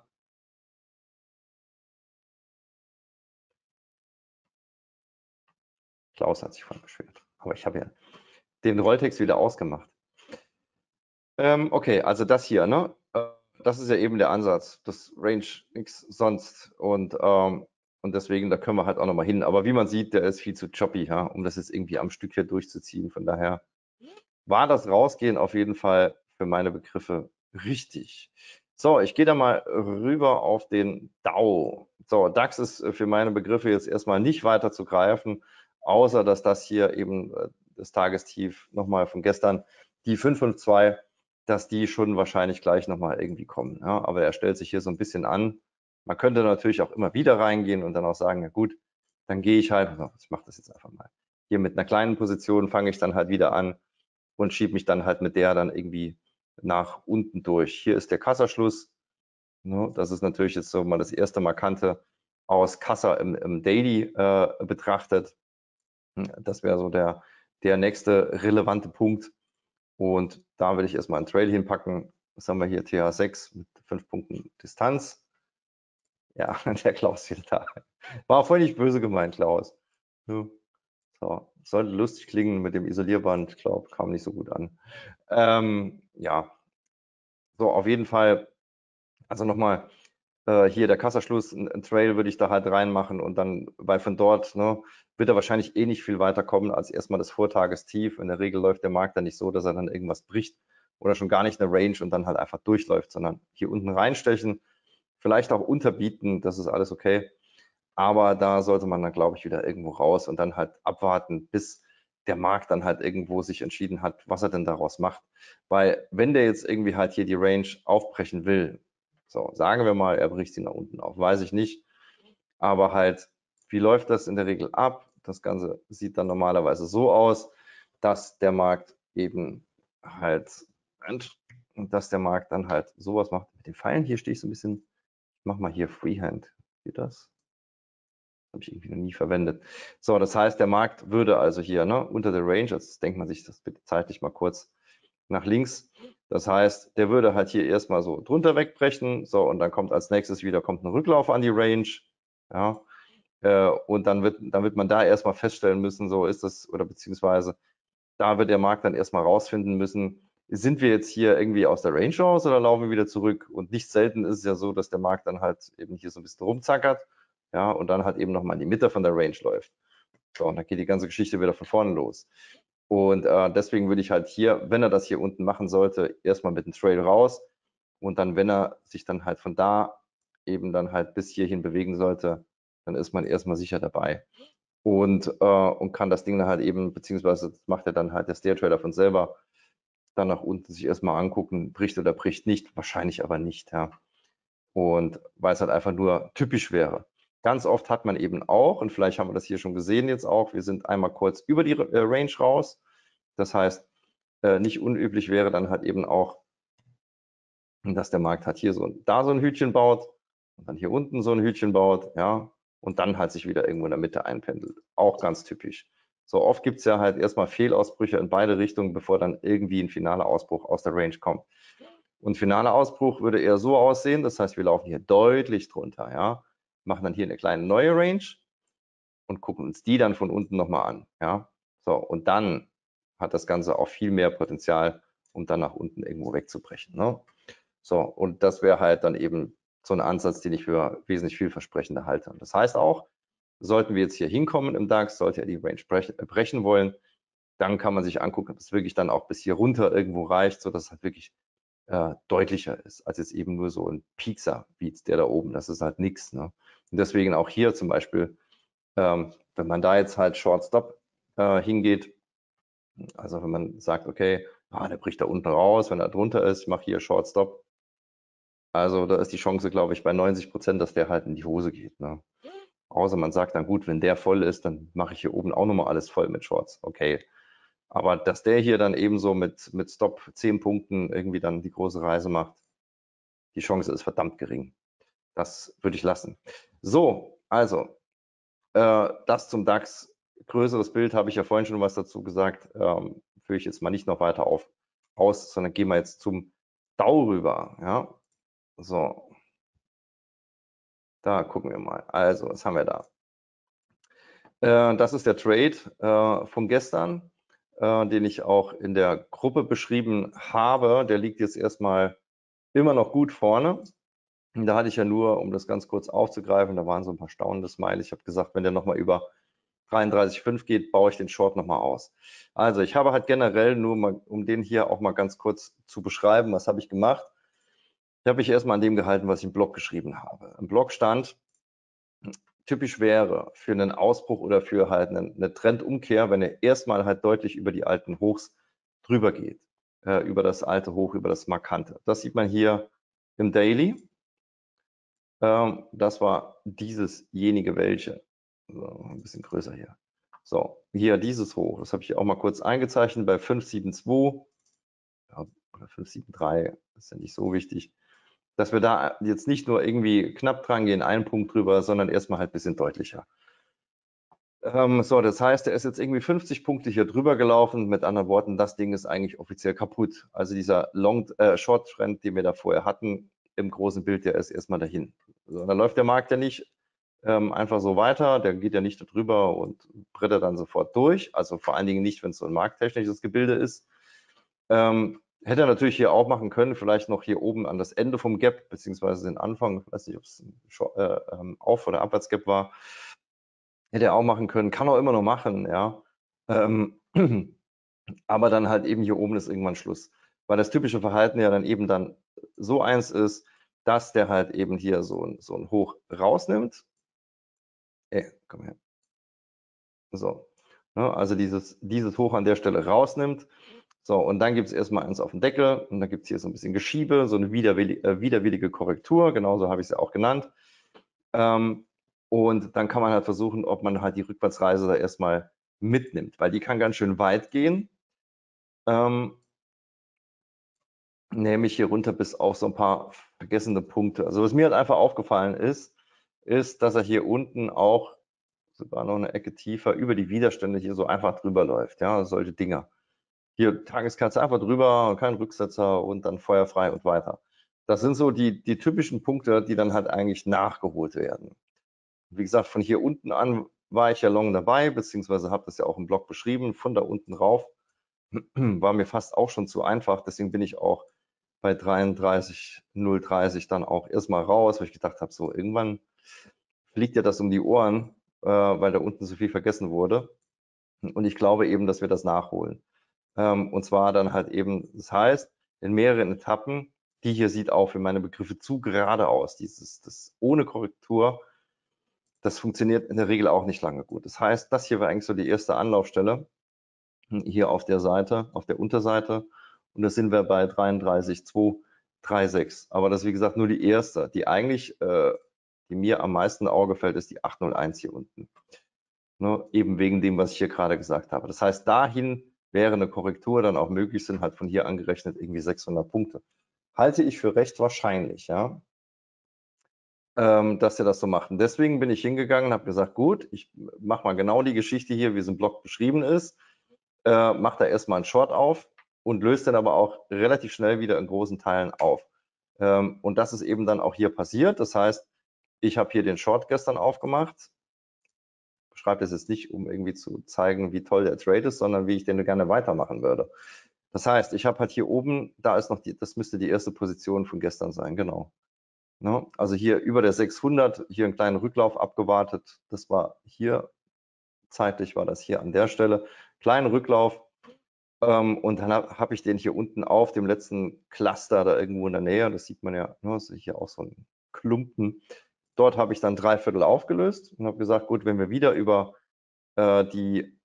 Klaus hat sich vorhin beschwert. Aber ich habe ja den Rolltext wieder ausgemacht. Okay, also das hier, ne? Das ist ja eben der Ansatz. Das Range nichts sonst. Und deswegen, da können wir halt auch nochmal hin. Aber wie man sieht, der ist viel zu choppy, ja, um das jetzt irgendwie am Stück hier durchzuziehen. Von daher war das Rausgehen auf jeden Fall für meine Begriffe richtig. So, ich gehe da mal rüber auf den DAO. So, DAX ist für meine Begriffe jetzt erstmal nicht weiter zu greifen, außer dass das hier eben das Tagestief nochmal von gestern, die 552, dass die schon wahrscheinlich gleich nochmal irgendwie kommen. Ja, aber er stellt sich hier so ein bisschen an. Man könnte natürlich auch immer wieder reingehen und dann auch sagen, ja gut, dann gehe ich halt, ich mache das jetzt einfach mal. Hier mit einer kleinen Position fange ich dann halt wieder an und schiebe mich dann halt mit der dann irgendwie nach unten durch. Hier ist der Kassaschluss. Ne? Das ist natürlich jetzt so mal das erste Markante aus Kassa im Daily betrachtet. Das wäre so der nächste relevante Punkt. Und da will ich erstmal einen Trail hinpacken. Was haben wir hier? TH6 mit 5 Punkten Distanz. Ja, der Klaus wieder da. War voll nicht böse gemeint, Klaus. Ja. So, sollte lustig klingen mit dem Isolierband, ich glaube, kam nicht so gut an. Ja, so auf jeden Fall, also nochmal, hier der Kassaschluss, ein Trail würde ich da halt reinmachen und dann, weil von dort, ne, wird er wahrscheinlich eh nicht viel weiter kommen als erstmal das Vortagestief. In der Regel läuft der Markt dann nicht so, dass er dann irgendwas bricht oder schon gar nicht eine Range und dann halt einfach durchläuft, sondern hier unten reinstechen, vielleicht auch unterbieten, das ist alles okay. Aber da sollte man dann, glaube ich, wieder irgendwo raus und dann halt abwarten, bis der Markt dann halt irgendwo sich entschieden hat, was er denn daraus macht. Weil wenn der jetzt irgendwie halt hier die Range aufbrechen will, so sagen wir mal, er bricht sie nach unten auf, weiß ich nicht. Aber halt, wie läuft das in der Regel ab? Das Ganze sieht dann normalerweise so aus, dass der Markt eben halt, und dass der Markt dann halt sowas macht. Mit den Pfeilen hier stehe ich so ein bisschen, ich mache mal hier Freehand. Geht das? Habe ich irgendwie noch nie verwendet. So, das heißt, der Markt würde also hier unter der Range, jetzt denkt man sich das bitte zeitlich mal kurz nach links. Das heißt, der würde halt hier erstmal so drunter wegbrechen. So, und dann kommt als nächstes wieder kommt ein Rücklauf an die Range. Ja, und dann wird man da erstmal feststellen müssen, so ist das, oder beziehungsweise da wird der Markt dann erstmal rausfinden müssen, sind wir jetzt hier irgendwie aus der Range raus oder laufen wir wieder zurück? Und nicht selten ist es ja so, dass der Markt dann halt eben hier so ein bisschen rumzackert, ja, und dann halt eben nochmal in die Mitte von der Range läuft. So, und dann geht die ganze Geschichte wieder von vorne los. Und deswegen würde ich halt hier, wenn er das hier unten machen sollte, erstmal mit dem Trail raus und dann, wenn er sich dann halt von da eben dann halt bis hierhin bewegen sollte, dann ist man erstmal sicher dabei und kann das Ding dann halt eben, beziehungsweise das macht er dann halt der Stay-Trader von selber, dann nach unten sich erstmal angucken, bricht oder bricht nicht, wahrscheinlich aber nicht, ja. Und weil es halt einfach nur typisch wäre. Ganz oft hat man eben auch, und vielleicht haben wir das hier schon gesehen jetzt auch, wir sind einmal kurz über die Range raus. Das heißt, nicht unüblich wäre dann halt eben auch, dass der Markt halt hier so da so ein Hütchen baut und dann hier unten so ein Hütchen baut, ja, und dann halt sich wieder irgendwo in der Mitte einpendelt. Auch ganz typisch. So oft gibt es ja halt erstmal Fehlausbrüche in beide Richtungen, bevor dann irgendwie ein finaler Ausbruch aus der Range kommt. Und finaler Ausbruch würde eher so aussehen, das heißt, wir laufen hier deutlich drunter, ja, machen dann hier eine kleine neue Range und gucken uns die dann von unten nochmal an, ja. So, und dann hat das Ganze auch viel mehr Potenzial, um dann nach unten irgendwo wegzubrechen, ne? So, und das wäre halt dann eben so ein Ansatz, den ich für wesentlich vielversprechender halte. Und das heißt auch, sollten wir jetzt hier hinkommen im DAX, sollte er die Range brechen wollen, dann kann man sich angucken, ob es wirklich dann auch bis hier runter irgendwo reicht, sodass es halt wirklich deutlicher ist, als jetzt eben nur so ein Piekser wie der da oben. Das ist halt nichts. Ne? Und deswegen auch hier zum Beispiel, wenn man da jetzt halt Short Stop hingeht, also wenn man sagt, okay, der bricht da unten raus, wenn er drunter ist, ich mache hier Short Stop, also da ist die Chance, glaube ich, bei 90%, dass der halt in die Hose geht. Ne? Außer man sagt dann, gut, wenn der voll ist, dann mache ich hier oben auch nochmal alles voll mit Shorts. Okay. Aber dass der hier dann ebenso mit Stop 10 Punkten irgendwie dann die große Reise macht, die Chance ist verdammt gering. Das würde ich lassen. So, also, das zum DAX. Größeres Bild habe ich ja vorhin schon was dazu gesagt. Führe ich jetzt mal nicht noch weiter aus, sondern gehen wir jetzt zum DAO rüber. Ja, so, da gucken wir mal. Also, was haben wir da? Das ist der Trade von gestern. den ich auch in der Gruppe beschrieben habe, der liegt jetzt erstmal immer noch gut vorne. Und da hatte ich ja nur, um das ganz kurz aufzugreifen, da waren so ein paar staunende Smileys. Ich habe gesagt, wenn der nochmal über 33,5 geht, baue ich den Short nochmal aus. Also ich habe halt generell nur mal, um den hier auch mal ganz kurz zu beschreiben, was habe ich gemacht? Ich habe mich erstmal an dem gehalten, was ich im Blog geschrieben habe. Im Blog stand, typisch wäre für einen Ausbruch oder für halt eine Trendumkehr, wenn er erstmal halt deutlich über die alten Hochs drüber geht, über das alte Hoch, über das Markante. Das sieht man hier im Daily. Das war diesesjenige welche. So, ein bisschen größer hier. So, hier dieses Hoch, das habe ich auch mal kurz eingezeichnet bei 572 ja, oder 573, ist ja nicht so wichtig, dass wir da jetzt nicht nur irgendwie knapp dran gehen, einen Punkt drüber, sondern erstmal halt ein bisschen deutlicher. So, das heißt, er ist jetzt irgendwie 50 Punkte hier drüber gelaufen. Mit anderen Worten, das Ding ist eigentlich offiziell kaputt. Also dieser Short-Trend, den wir da vorher hatten, im großen Bild, der ist erstmal dahin. So, dann läuft der Markt ja nicht einfach so weiter, der geht ja nicht darüber und brettert dann sofort durch. Also vor allen Dingen nicht, wenn es so ein markttechnisches Gebilde ist. Hätte er natürlich hier auch machen können, vielleicht noch hier oben an das Ende vom Gap, beziehungsweise den Anfang, ich weiß nicht, ob es ein Auf- oder Abwärtsgap war, hätte er auch machen können, kann auch immer noch machen, ja. Aber dann halt eben hier oben ist irgendwann Schluss. Weil das typische Verhalten ja dann eben dann so eins ist, dass der halt eben hier so ein Hoch rausnimmt. Komm her. So. Ja, also dieses Hoch an der Stelle rausnimmt. So, und dann gibt es erstmal eins auf den Deckel und dann gibt es hier so ein bisschen Geschiebe, so eine widerwillige Korrektur, genauso habe ich es ja auch genannt. Und dann kann man halt versuchen, ob man halt die Rückwärtsreise da erstmal mitnimmt, weil die kann ganz schön weit gehen. Nämlich hier runter bis auf so ein paar vergessene Punkte. Also was mir halt einfach aufgefallen ist, dass er hier unten auch sogar noch eine Ecke tiefer über die Widerstände hier so einfach drüber läuft. Ja, solche Dinger. Hier Tageskerze einfach drüber, kein Rücksetzer und dann feuerfrei und weiter. Das sind so die typischen Punkte, die dann halt eigentlich nachgeholt werden. Wie gesagt, von hier unten an war ich ja long dabei, beziehungsweise habe das ja auch im Blog beschrieben. Von da unten rauf war mir fast auch schon zu einfach. Deswegen bin ich auch bei 33,030 dann auch erstmal raus, weil ich gedacht habe, so irgendwann fliegt ja das um die Ohren, weil da unten so viel vergessen wurde. Und ich glaube eben, dass wir das nachholen. Und zwar dann halt eben, das heißt, in mehreren Etappen, die hier sieht auch für meine Begriffe zu gerade aus. Das ohne Korrektur, das funktioniert in der Regel auch nicht lange gut. Das heißt, das hier war eigentlich so die erste Anlaufstelle hier auf der Seite, auf der Unterseite. Und da sind wir bei 33,236. Aber das ist, wie gesagt, nur die erste. Die eigentlich, die mir am meisten Auge fällt, ist die 801 hier unten. Ne? Eben wegen dem, was ich hier gerade gesagt habe. Das heißt, dahin wäre eine Korrektur dann auch möglich, sind halt von hier angerechnet irgendwie 600 Punkte. Halte ich für recht wahrscheinlich, ja, dass er das so macht. Und deswegen bin ich hingegangen und habe gesagt, gut, ich mache mal genau die Geschichte hier, wie es im Blog beschrieben ist, mache da erstmal einen Short auf und löst dann aber auch relativ schnell wieder in großen Teilen auf. Und das ist eben dann auch hier passiert. Das heißt, ich habe hier den Short gestern aufgemacht, beschreibe das jetzt nicht, um irgendwie zu zeigen, wie toll der Trade ist, sondern wie ich den gerne weitermachen würde. Das heißt, ich habe halt hier oben, da ist noch das müsste die erste Position von gestern sein, genau. Ne? Also hier über der 600, hier einen kleinen Rücklauf abgewartet. Das war hier, zeitlich war das hier an der Stelle. Kleinen Rücklauf. Und dann habe ich den hier unten auf dem letzten Cluster da irgendwo in der Nähe. Das sieht man ja, ne, das ist hier auch so ein Klumpen. Dort habe ich dann 3/4 aufgelöst und habe gesagt, gut, wenn wir wieder über die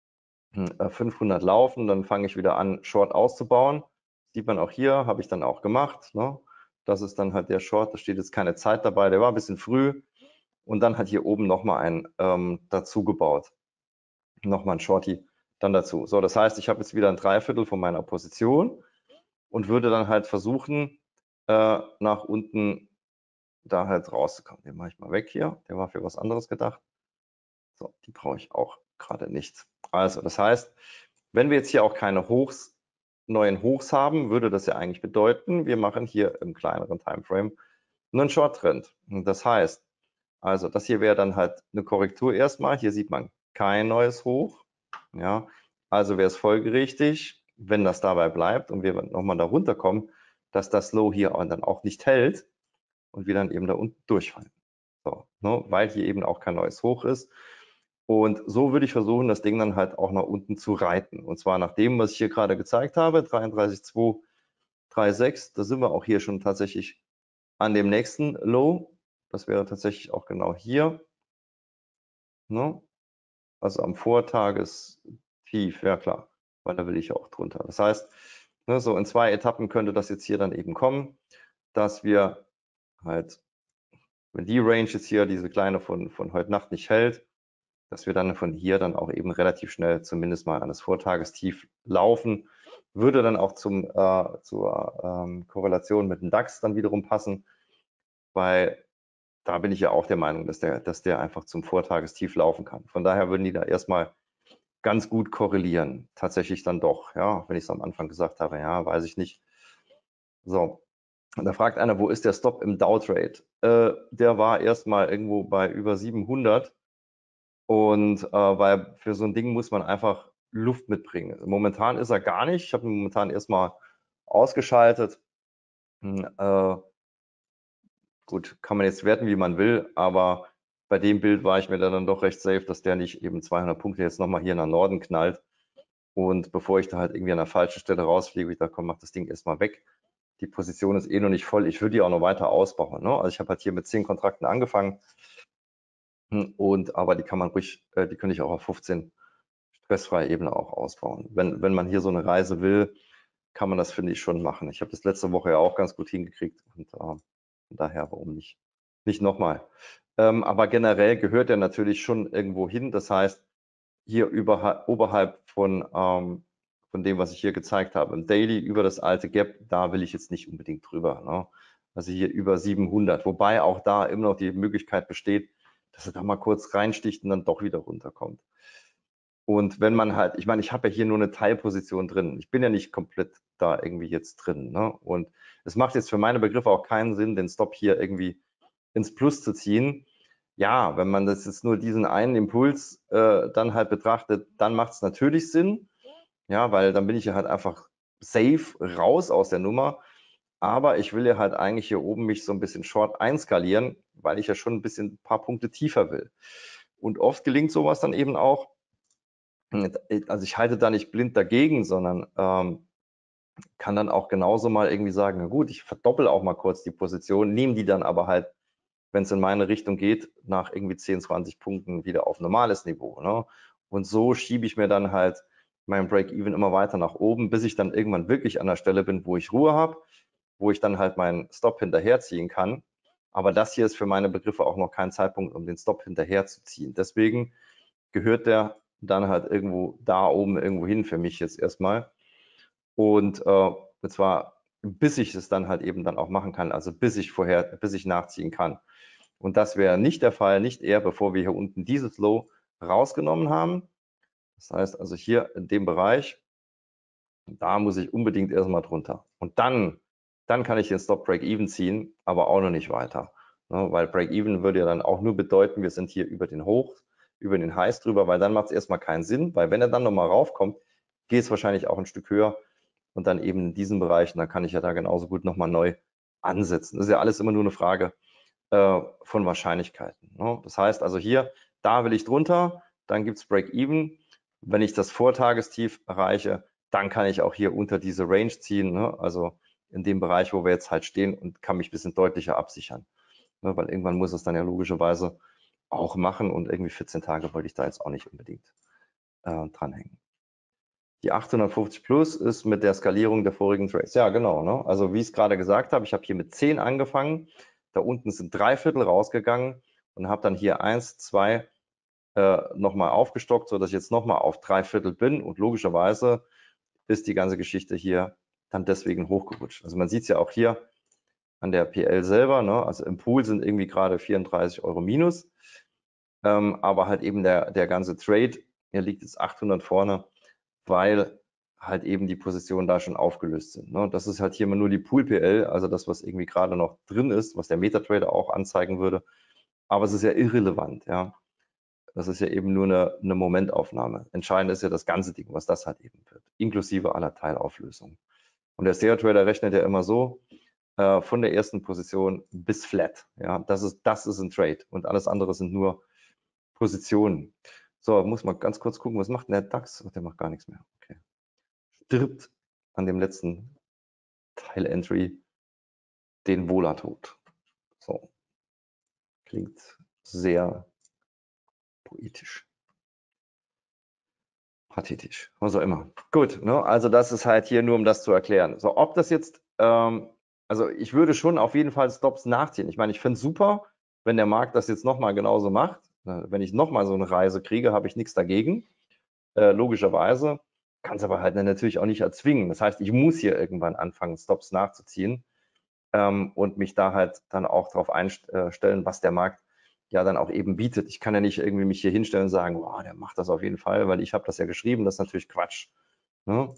500 laufen, dann fange ich wieder an, Short auszubauen. Sieht man auch hier, habe ich dann auch gemacht. Ne? Das ist dann halt der Short, da steht jetzt keine Zeit dabei, der war ein bisschen früh. Und dann hat hier oben nochmal ein dazu gebaut. Nochmal ein Shorty dann dazu. So, das heißt, ich habe jetzt wieder ein 3/4 von meiner Position und würde dann halt versuchen, nach unten da halt rauszukommen. Den mache ich mal weg hier. Der war für was anderes gedacht. So, die brauche ich auch gerade nicht. Also, das heißt, wenn wir jetzt hier auch keine neuen Hochs haben, würde das ja eigentlich bedeuten, wir machen hier im kleineren Timeframe einen Short Trend. Und das heißt, also das hier wäre dann halt eine Korrektur erstmal. Hier sieht man kein neues Hoch. Ja, Also wäre es folgerichtig, wenn das dabei bleibt und wir nochmal da runterkommen, dass das Low hier dann auch nicht hält und wir dann eben da unten durchfallen. So, ne, weil hier eben auch kein neues Hoch ist. Und so würde ich versuchen, das Ding dann halt auch nach unten zu reiten. Und zwar nach dem, was ich hier gerade gezeigt habe, 33,2, 3,6. Da sind wir auch hier schon tatsächlich an dem nächsten Low. Das wäre tatsächlich auch genau hier. Ne? Also am Vortagestief, ja klar, weil da will ich auch drunter. Das heißt, ne, so in 2 Etappen könnte das jetzt hier dann eben kommen, dass wir halt, wenn die Range jetzt hier, diese kleine von heute Nacht nicht hält, dass wir dann von hier dann auch eben relativ schnell zumindest mal an das Vortagestief laufen. Würde dann auch zur Korrelation mit dem DAX dann wiederum passen, weil da bin ich ja auch der Meinung, dass der einfach zum Vortagestief laufen kann. Von daher würden die da erstmal ganz gut korrelieren. Tatsächlich dann doch, ja, wenn ich es am Anfang gesagt habe, ja, weiß ich nicht. So, und da fragt einer, wo ist der Stop im Dow Trade? Der war erstmal irgendwo bei über 700 und weil für so ein Ding muss man einfach Luft mitbringen. Momentan ist er gar nicht. Ich habe ihn momentan erstmal ausgeschaltet. Gut, kann man jetzt werten, wie man will, aber bei dem Bild war ich mir dann doch recht safe, dass der nicht eben 200 Punkte jetzt nochmal hier nach Norden knallt. Und bevor ich da halt irgendwie an der falschen Stelle rausfliege, ich da komm, mach das Ding erstmal weg. Die Position ist eh noch nicht voll. Ich würde die auch noch weiter ausbauen. Ne? Also ich habe halt hier mit 10 Kontrakten angefangen. Und aber die kann man ruhig, die könnte ich auch auf 15 stressfreie Ebene auch ausbauen. Wenn man hier so eine Reise will, kann man das, finde ich, schon machen. Ich habe das letzte Woche ja auch ganz gut hingekriegt und von daher, warum nicht? Nicht nochmal. Aber generell gehört er natürlich schon irgendwo hin. Das heißt, hier oberhalb von dem, was ich hier gezeigt habe, im Daily über das alte Gap, da will ich jetzt nicht unbedingt drüber. Ne? Also hier über 700, wobei auch da immer noch die Möglichkeit besteht, dass er da mal kurz reinsticht und dann doch wieder runterkommt. Und wenn man halt, ich meine, ich habe ja hier nur eine Teilposition drin. Ich bin ja nicht komplett da irgendwie jetzt drin. Ne? Und es macht jetzt für meine Begriffe auch keinen Sinn, den Stop hier irgendwie ins Plus zu ziehen. Ja, wenn man das jetzt nur diesen einen Impuls dann halt betrachtet, dann macht es natürlich Sinn. Ja, weil dann bin ich ja halt einfach safe raus aus der Nummer. Aber ich will ja halt eigentlich hier oben mich so ein bisschen short einskalieren, weil ich ja schon ein bisschen ein paar Punkte tiefer will. Und oft gelingt sowas dann eben auch, also ich halte da nicht blind dagegen, sondern kann dann auch genauso mal irgendwie sagen, na gut, ich verdoppel auch mal kurz die Position, nehme die dann aber halt, wenn es in meine Richtung geht, nach irgendwie 10, 20 Punkten wieder auf normales Niveau. Ne? Und so schiebe ich mir dann halt mein Break-Even immer weiter nach oben, bis ich dann irgendwann wirklich an der Stelle bin, wo ich Ruhe habe, wo ich dann halt meinen Stop hinterherziehen kann. Aber das hier ist für meine Begriffe auch noch kein Zeitpunkt, um den Stop hinterherzuziehen. Deswegen gehört der dann halt irgendwo da oben irgendwo hin für mich jetzt erstmal. Und zwar, bis ich es dann halt eben dann auch machen kann, also bis ich nachziehen kann. Und das wäre nicht der Fall, nicht eher, bevor wir hier unten dieses Low rausgenommen haben. Das heißt also hier in dem Bereich, da muss ich unbedingt erstmal drunter. Und dann kann ich den Stop Break-Even ziehen, aber auch noch nicht weiter. Ne, weil Break-Even würde ja dann auch nur bedeuten, wir sind hier über den Hoch, über den Highs drüber, weil dann macht es erstmal keinen Sinn, weil wenn er dann nochmal raufkommt, geht es wahrscheinlich auch ein Stück höher und dann eben in diesen Bereichen, dann kann ich ja da genauso gut nochmal neu ansetzen. Das ist ja alles immer nur eine Frage von Wahrscheinlichkeiten. Ne? Das heißt also hier, da will ich drunter, dann gibt es Break-Even. Wenn ich das Vortagestief erreiche, dann kann ich auch hier unter diese Range ziehen, ne? Also in dem Bereich, wo wir jetzt halt stehen und kann mich ein bisschen deutlicher absichern. Ne? Weil irgendwann muss es dann ja logischerweise auch machen und irgendwie 14 Tage wollte ich da jetzt auch nicht unbedingt dranhängen. Die 850 plus ist mit der Skalierung der vorigen Trades. Ja, genau. Ne? Also wie ich es gerade gesagt habe, ich habe hier mit 10 angefangen. Da unten sind 3/4 rausgegangen und habe dann hier 1, 2 nochmal aufgestockt, sodass ich jetzt nochmal auf 3/4 bin. Und logischerweise ist die ganze Geschichte hier dann deswegen hochgerutscht. Also man sieht es ja auch hier an der PL selber. Ne? Also im Pool sind irgendwie gerade 34 Euro minus. Aber halt eben der ganze Trade, hier liegt jetzt 800 vorne, weil halt eben die Positionen da schon aufgelöst sind. Ne? Das ist halt hier immer nur die Pool-PL, also das, was irgendwie gerade noch drin ist, was der MetaTrader auch anzeigen würde. Aber es ist ja irrelevant. Ja? Das ist ja eben nur eine Momentaufnahme. Entscheidend ist ja das ganze Ding, was das halt eben wird, inklusive aller Teilauflösungen. Und der Stereo Trader rechnet ja immer so, von der ersten Position bis flat. Ja, das ist ein Trade und alles andere sind nur Positionen. So, muss mal ganz kurz gucken, was macht denn der DAX? Oh, der macht gar nichts mehr. Okay. Stirbt an dem letzten Teil-Entry den Wohlertod. So, klingt sehr poetisch. Pathetisch, was auch immer. Gut, ne? Also das ist halt hier nur, um das zu erklären. So, ob das jetzt, also ich würde schon auf jeden Fall Stops nachziehen. Ich meine, ich finde es super, wenn der Markt das jetzt nochmal genauso macht. Wenn ich nochmal so eine Reise kriege, habe ich nichts dagegen. Logischerweise. Kann es aber halt natürlich auch nicht erzwingen. Das heißt, ich muss hier irgendwann anfangen, Stops nachzuziehen und mich da halt dann auch darauf einstellen, was der Markt ja dann auch eben bietet. Ich kann ja nicht irgendwie mich hier hinstellen und sagen, wow, der macht das auf jeden Fall, weil ich habe das ja geschrieben. Das ist natürlich Quatsch. Ne?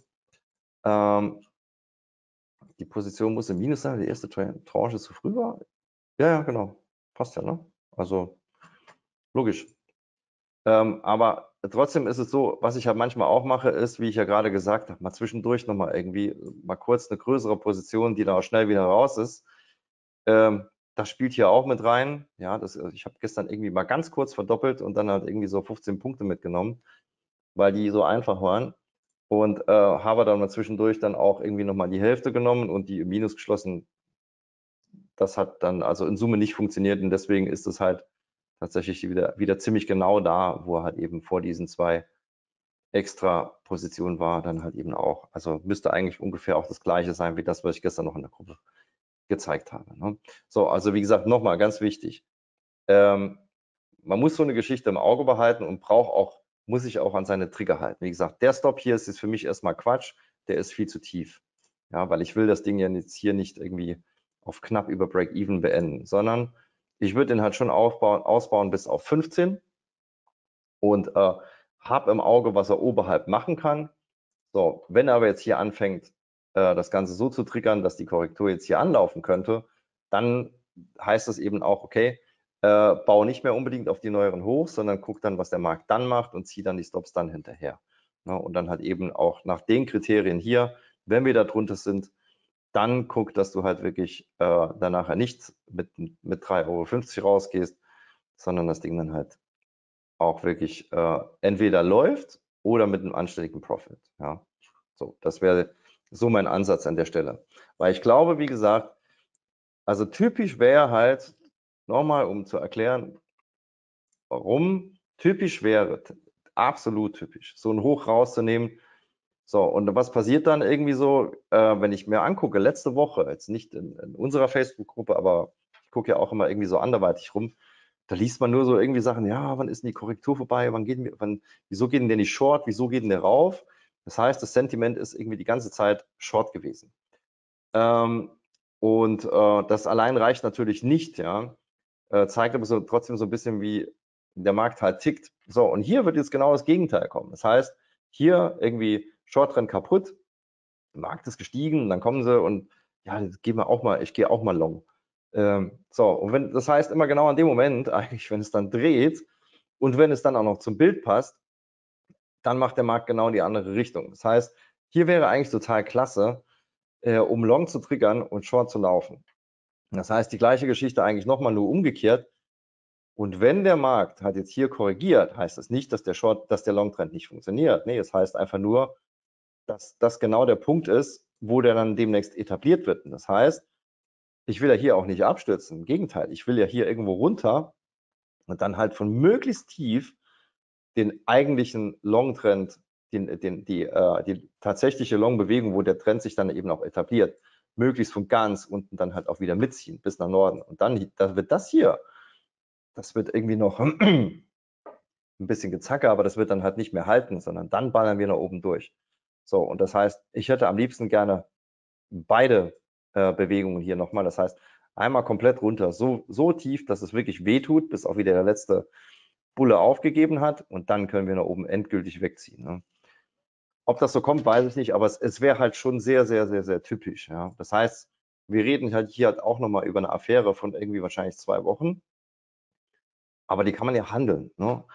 Die Position muss im Minus sein, die erste Tranche zu früh war. Ja, genau. Passt ja, ne? Also logisch. Aber trotzdem ist es so, was ich halt manchmal auch mache, ist, wie ich ja gerade gesagt habe, mal zwischendurch nochmal irgendwie mal kurz eine größere Position, die dann auch schnell wieder raus ist. Das spielt hier auch mit rein. Ja, ich habe gestern irgendwie mal ganz kurz verdoppelt und dann halt irgendwie so 15 Punkte mitgenommen, weil die so einfach waren. Und habe dann mal zwischendurch dann auch irgendwie nochmal die Hälfte genommen und die im Minus geschlossen. Das hat dann also in Summe nicht funktioniert und deswegen ist es halt tatsächlich wieder ziemlich genau da, wo er halt eben vor diesen 2 extra Positionen war, dann halt eben auch. Also müsste eigentlich ungefähr auch das gleiche sein wie das, was ich gestern noch in der Gruppe gezeigt habe. Ne? So, also wie gesagt, nochmal ganz wichtig. Man muss so eine Geschichte im Auge behalten und muss sich auch an seine Trigger halten. Wie gesagt, der Stop hier ist jetzt für mich erstmal Quatsch, der ist viel zu tief. Ja, weil ich will das Ding ja jetzt hier nicht irgendwie auf knapp über Break-Even beenden, sondern ich würde den halt schon ausbauen bis auf 15 und habe im Auge, was er oberhalb machen kann. So, wenn er aber jetzt hier anfängt, das Ganze so zu triggern, dass die Korrektur jetzt hier anlaufen könnte, dann heißt das eben auch, okay, baue nicht mehr unbedingt auf die neueren Hochs, sondern guck dann, was der Markt dann macht und zieh dann die Stops dann hinterher. Ne? Und dann halt eben auch nach den Kriterien hier, wenn wir da drunter sind, dann guck, dass du halt wirklich dann nachher nicht mit 3,50 € rausgehst, sondern das Ding dann halt auch wirklich entweder läuft oder mit einem anständigen Profit. Ja, so, das wäre so mein Ansatz an der Stelle. Weil ich glaube, wie gesagt, also typisch wäre halt, nochmal um zu erklären, warum typisch wäre, absolut typisch, so ein Hoch rauszunehmen. So, und was passiert dann irgendwie so, wenn ich mir angucke, letzte Woche, jetzt nicht in unserer Facebook-Gruppe, aber ich gucke ja auch immer irgendwie so anderweitig rum, da liest man nur so irgendwie Sachen, ja, wann ist denn die Korrektur vorbei, wieso geht denn die Short, wieso geht denn der rauf? Das heißt, das Sentiment ist irgendwie die ganze Zeit Short gewesen. Und das allein reicht natürlich nicht, ja, zeigt aber trotzdem so ein bisschen, wie der Markt halt tickt. So, und hier wird jetzt genau das Gegenteil kommen. Das heißt, hier irgendwie Short-Trend kaputt, der Markt ist gestiegen, dann kommen sie und ja, ich gehe auch mal long. So, und das heißt immer genau an dem Moment, eigentlich, wenn es dann dreht und wenn es dann auch noch zum Bild passt, dann macht der Markt genau in die andere Richtung. Das heißt, hier wäre eigentlich total klasse, um long zu triggern und short zu laufen. Das heißt, die gleiche Geschichte eigentlich nochmal nur umgekehrt. Und wenn der Markt halt jetzt hier korrigiert, heißt das nicht, dass der Long-Trend nicht funktioniert. Nee, es heißt einfach nur, dass das genau der Punkt ist, wo der dann demnächst etabliert wird. Und das heißt, ich will ja hier auch nicht abstürzen. Im Gegenteil, ich will ja hier irgendwo runter und dann halt von möglichst tief den eigentlichen Long-Trend, die tatsächliche Long-Bewegung, wo der Trend sich dann eben auch etabliert, möglichst von ganz unten dann halt auch wieder mitziehen bis nach Norden. Und dann wird das wird irgendwie noch ein bisschen Gezacke, aber das wird dann halt nicht mehr halten, sondern dann ballern wir nach oben durch. So, und das heißt, ich hätte am liebsten gerne beide Bewegungen hier nochmal. Das heißt, einmal komplett runter, so tief, dass es wirklich wehtut, bis auch wieder der letzte Bulle aufgegeben hat und dann können wir nach oben endgültig wegziehen. Ne? Ob das so kommt, weiß ich nicht, aber es wäre halt schon sehr, sehr, sehr, sehr typisch. Ja? Das heißt, wir reden halt hier halt auch nochmal über eine Affäre von irgendwie wahrscheinlich 2 Wochen, aber die kann man ja handeln. Ne?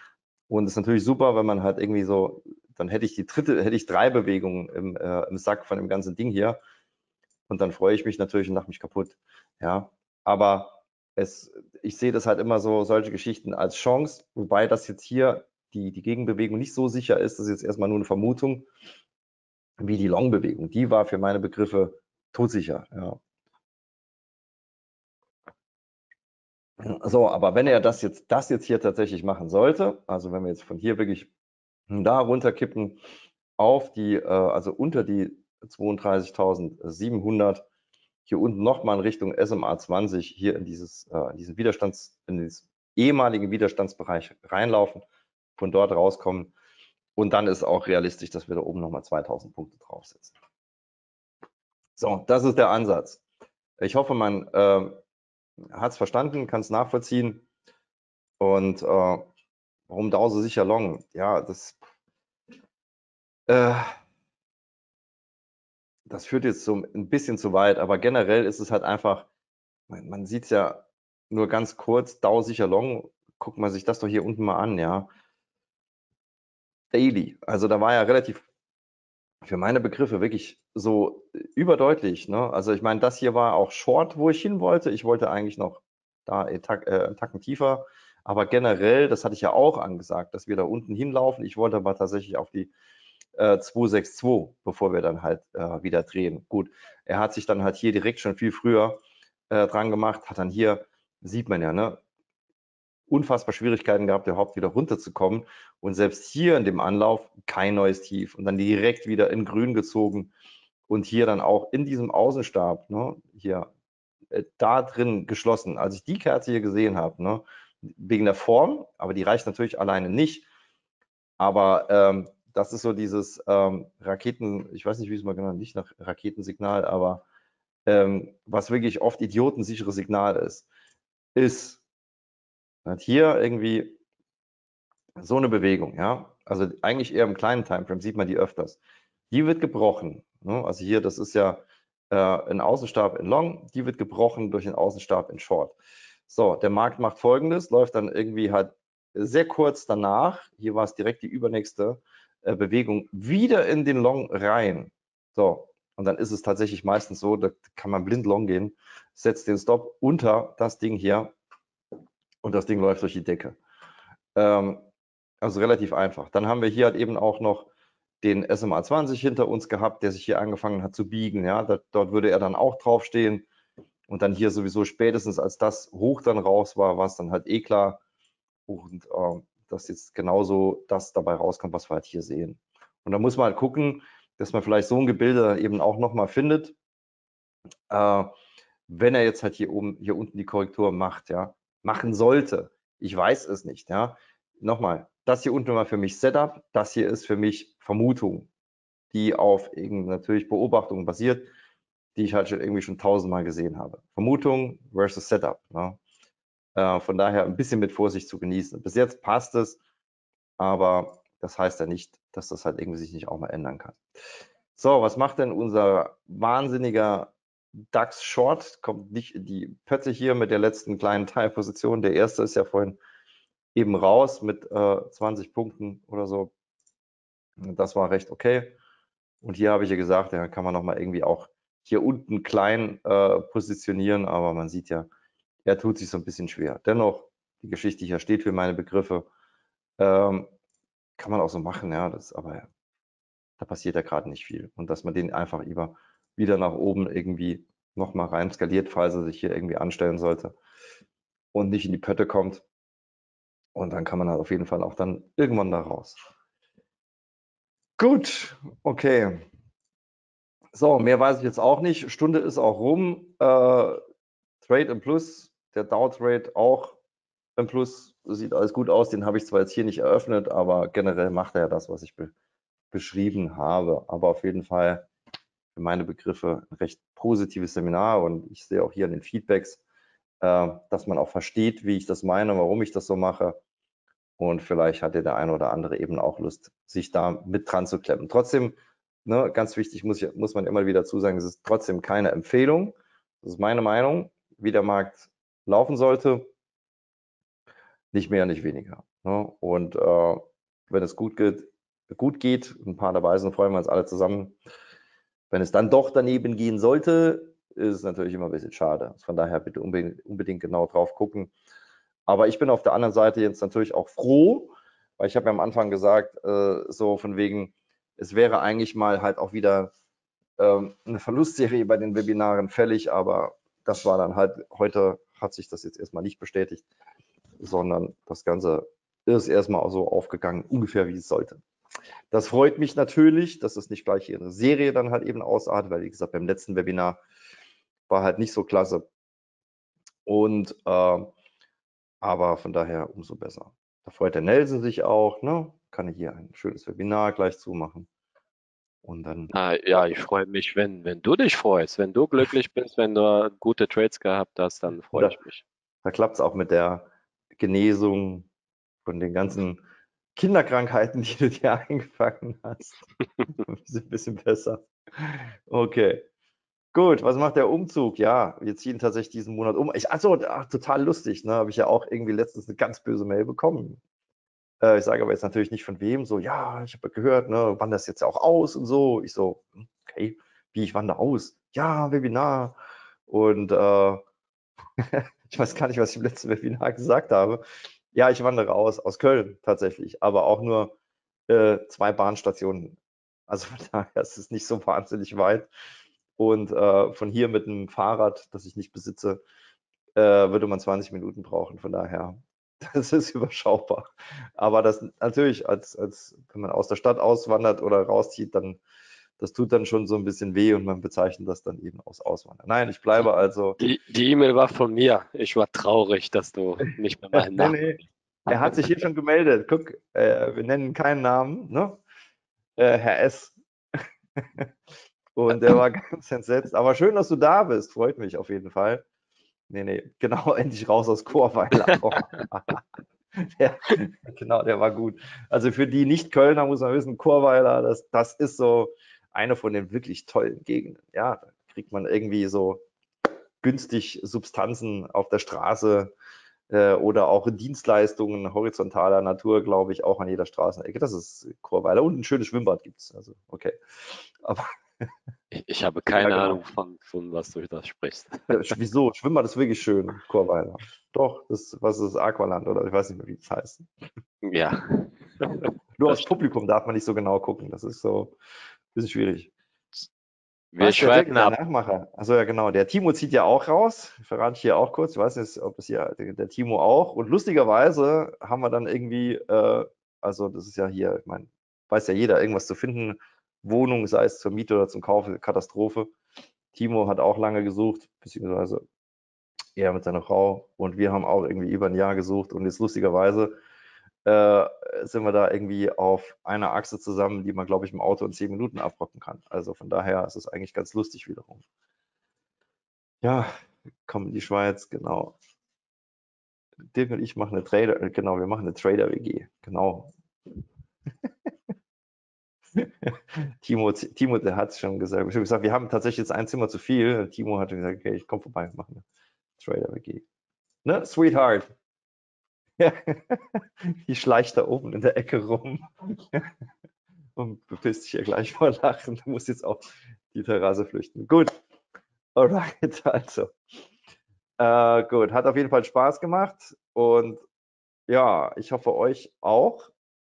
Und es ist natürlich super, wenn man halt irgendwie so, dann hätte ich hätte ich 3 Bewegungen im Sack von dem ganzen Ding hier. Und dann freue ich mich natürlich und lache mich kaputt. Ja, aber ich sehe das halt immer so, solche Geschichten als Chance, wobei das jetzt hier die Gegenbewegung nicht so sicher ist. Das ist jetzt erstmal nur eine Vermutung, wie die Long-Bewegung. Die war für meine Begriffe todsicher. Ja. So, aber wenn er das jetzt hier tatsächlich machen sollte, also wenn wir jetzt von hier wirklich da runterkippen auf die, also unter die 32.700, hier unten nochmal in Richtung SMA 20, hier in diesen in diesen ehemaligen Widerstandsbereich reinlaufen, von dort rauskommen. Und dann ist auch realistisch, dass wir da oben nochmal 2000 Punkte draufsetzen. So, das ist der Ansatz. Ich hoffe, man hat es verstanden, kann es nachvollziehen. Und warum DAO so sicher long? Ja, das führt jetzt so ein bisschen zu weit, aber generell ist es halt einfach, man sieht es ja nur ganz kurz, DAO sicher long, guckt man sich das doch hier unten mal an, ja. Daily, also da war ja relativ, für meine Begriffe, wirklich so überdeutlich, ne? Also ich meine, das hier war auch Short, wo ich hin wollte. Ich wollte eigentlich noch da einen Tacken tiefer, aber generell, das hatte ich ja auch angesagt, dass wir da unten hinlaufen. Ich wollte aber tatsächlich auf die 262, bevor wir dann halt wieder drehen. Gut, er hat sich dann halt hier direkt schon viel früher dran gemacht, hat dann hier, sieht man ja, ne, unfassbar Schwierigkeiten gehabt, überhaupt wieder runterzukommen. Und selbst hier in dem Anlauf kein neues Tief und dann direkt wieder in grün gezogen und hier dann auch in diesem Außenstab, ne, hier da drin geschlossen. Als ich die Kerze hier gesehen habe, ne, wegen der Form, aber die reicht natürlich alleine nicht. Aber das ist so dieses Raketen, ich weiß nicht, wie es mal genannt, nicht nach Raketensignal, aber was wirklich oft idiotensicheres Signal ist halt hier irgendwie so eine Bewegung, ja. Also eigentlich eher im kleinen Timeframe sieht man die öfters. Die wird gebrochen. Ne? Also hier, das ist ja ein Außenstab in Long, die wird gebrochen durch einen Außenstab in Short. So, der Markt macht Folgendes, läuft dann irgendwie halt sehr kurz danach, hier war es direkt die übernächste Bewegung, wieder in den Long rein. So, und dann ist es tatsächlich meistens so, da kann man blind Long gehen, setzt den Stop unter das Ding hier und das Ding läuft durch die Decke. Also relativ einfach. Dann haben wir hier halt eben auch noch den SMA 20 hinter uns gehabt, der sich hier angefangen hat zu biegen. Ja, dort würde er dann auch draufstehen. Und dann hier sowieso spätestens, als das hoch dann raus war, war es dann halt eh klar. Und dass jetzt genauso das dabei rauskommt, was wir halt hier sehen. Und da muss man halt gucken, dass man vielleicht so ein Gebilde eben auch nochmal findet, wenn er jetzt halt hier unten die Korrektur macht, ja, machen sollte. Ich weiß es nicht, ja. Nochmal, das hier unten war für mich Setup, das hier ist für mich Vermutung, die auf natürlich Beobachtungen basiert, die ich halt irgendwie schon tausendmal gesehen habe. Vermutung versus Setup. Ne? Von daher ein bisschen mit Vorsicht zu genießen. Bis jetzt passt es, aber das heißt ja nicht, dass das halt irgendwie sich nicht auch mal ändern kann. So, was macht denn unser wahnsinniger DAX Short? Kommt nicht in die Pötte hier mit der letzten kleinen Teilposition. Der erste ist ja vorhin eben raus mit 20 Punkten oder so. Das war recht okay. Und hier habe ich ja gesagt, da kann man nochmal irgendwie auch hier unten klein positionieren, aber man sieht ja, er tut sich so ein bisschen schwer. Dennoch, die Geschichte hier steht für meine Begriffe. Kann man auch so machen, ja, aber da passiert ja gerade nicht viel. Und dass man den einfach wieder nach oben irgendwie nochmal rein skaliert, falls er sich hier irgendwie anstellen sollte und nicht in die Pötte kommt. Und dann kann man halt auf jeden Fall auch dann irgendwann da raus. Gut, okay. So, mehr weiß ich jetzt auch nicht. Stunde ist auch rum. Trade im Plus, der Dow-Trade auch im Plus. Sieht alles gut aus. Den habe ich zwar jetzt hier nicht eröffnet, aber generell macht er ja das, was ich beschrieben habe. Aber auf jeden Fall für meine Begriffe ein recht positives Seminar. Und ich sehe auch hier in den Feedbacks, dass man auch versteht, wie ich das meine, warum ich das so mache. Und vielleicht hat der eine oder andere eben auch Lust, sich da mit dran zu klemmen. Trotzdem, ne, ganz wichtig, muss man immer wieder zusagen, es ist trotzdem keine Empfehlung. Das ist meine Meinung, wie der Markt laufen sollte. Nicht mehr, nicht weniger. Ne? Und wenn es gut geht, ein paar dabei sind, freuen wir uns alle zusammen. Wenn es dann doch daneben gehen sollte, ist es natürlich immer ein bisschen schade. Von daher bitte unbedingt genau drauf gucken. Aber ich bin auf der anderen Seite jetzt natürlich auch froh, weil ich habe ja am Anfang gesagt, so von wegen, es wäre eigentlich mal halt auch wieder eine Verlustserie bei den Webinaren fällig, aber das war dann halt, heute hat sich das jetzt erstmal nicht bestätigt, sondern das Ganze ist erstmal so aufgegangen, ungefähr wie es sollte. Das freut mich natürlich, dass es nicht gleich hier eine Serie dann halt eben ausartet, weil wie gesagt, beim letzten Webinar war halt nicht so klasse. Und aber von daher umso besser. Da freut der Nelson sich auch, ne? Kann ich hier ein schönes Webinar gleich zumachen. Und dann, Ja, ich freue mich, wenn du dich freust, wenn du glücklich bist, wenn du gute Trades gehabt hast, dann freue da, ich mich. da klappt es auch mit der Genesung von den ganzen Kinderkrankheiten, die du dir eingefangen hast. Ein bisschen besser. Okay. Gut, was macht der Umzug? Ja, wir ziehen tatsächlich diesen Monat um. Total lustig, ne? Habe ich ja auch irgendwie letztens eine ganz böse Mail bekommen. Ich sage aber jetzt natürlich nicht von wem, so, ja, ich habe gehört, ne, wandert das jetzt auch aus und so. Ich so, okay, wie, ich wandere aus? Ja, Webinar. Und ich weiß gar nicht, was ich im letzten Webinar gesagt habe. Ja, ich wandere aus Köln tatsächlich, aber auch nur 2 Bahnstationen. Also von daher ist es nicht so wahnsinnig weit. Und von hier mit einem Fahrrad, das ich nicht besitze, würde man 20 Minuten brauchen. Von daher, das ist überschaubar. Aber das natürlich, wenn man aus der Stadt auswandert oder rauszieht, dann das tut dann schon so ein bisschen weh und man bezeichnet das dann eben als Auswandern. Nein, ich bleibe Die, also. die E-Mail war von mir. Ich war traurig, dass du nicht mehr meinen Nee, Nachnamen. nee. Er hat sich hier schon gemeldet. Guck, wir nennen keinen Namen, ne? Herr S. Und der war ganz entsetzt. Aber schön, dass du da bist. Freut mich auf jeden Fall. Nee, nee, genau, endlich raus aus Chorweiler. Oh, der, genau, der war gut. Also für die Nicht-Kölner muss man wissen, Chorweiler, das ist so eine von den wirklich tollen Gegenden. Ja, da kriegt man irgendwie so günstig Substanzen auf der Straße oder auch Dienstleistungen horizontaler Natur, glaube ich, auch an jeder Straßenecke. Das ist Chorweiler. Und ein schönes Schwimmbad gibt es. Also, okay. Aber Ich habe ja, keine Ahnung genau. von was du da sprichst. Ja, wieso? Schwimmbad ist wirklich schön, Chorweiler. Doch, was ist Aqualand oder ich weiß nicht mehr, wie das heißt. Ja, Nur das aufs stimmt. Publikum darf man nicht so genau gucken. Das ist so ein bisschen schwierig. Wir Was, der Dirk schweifen ist ein ab. Nachmacher. Also ja, genau. Der Timo zieht ja auch raus. Verrate ich hier auch kurz. Ich weiß nicht, ob es hier der Timo auch. Und lustigerweise haben wir dann irgendwie, also das ist ja hier, ich meine, weiß ja jeder, irgendwas zu finden. Wohnung, sei es zur Miete oder zum Kauf, Katastrophe. Timo hat auch lange gesucht, beziehungsweise er mit seiner Frau. Und wir haben auch irgendwie über ein Jahr gesucht. Und jetzt lustigerweise sind wir da irgendwie auf einer Achse zusammen, die man, glaube ich, im Auto in 10 Minuten abrocken kann. Also von daher ist es eigentlich ganz lustig wiederum. Ja, kommen in die Schweiz, genau. Dirk und ich machen eine Trader, genau, wir machen eine Trader-WG, genau. Timo, der hat es schon gesagt. Ich habe gesagt, wir haben tatsächlich jetzt ein Zimmer zu viel. Timo hat gesagt, okay, ich komme vorbei, wir machen eine Trader-WG. Ne, Sweetheart? Ja. Die schleicht da oben in der Ecke rum und bepisst sich ja gleich vor Lachen. Du musst jetzt auf die Terrasse flüchten. Gut, alright, also. Gut, hat auf jeden Fall Spaß gemacht und ja, ich hoffe euch auch.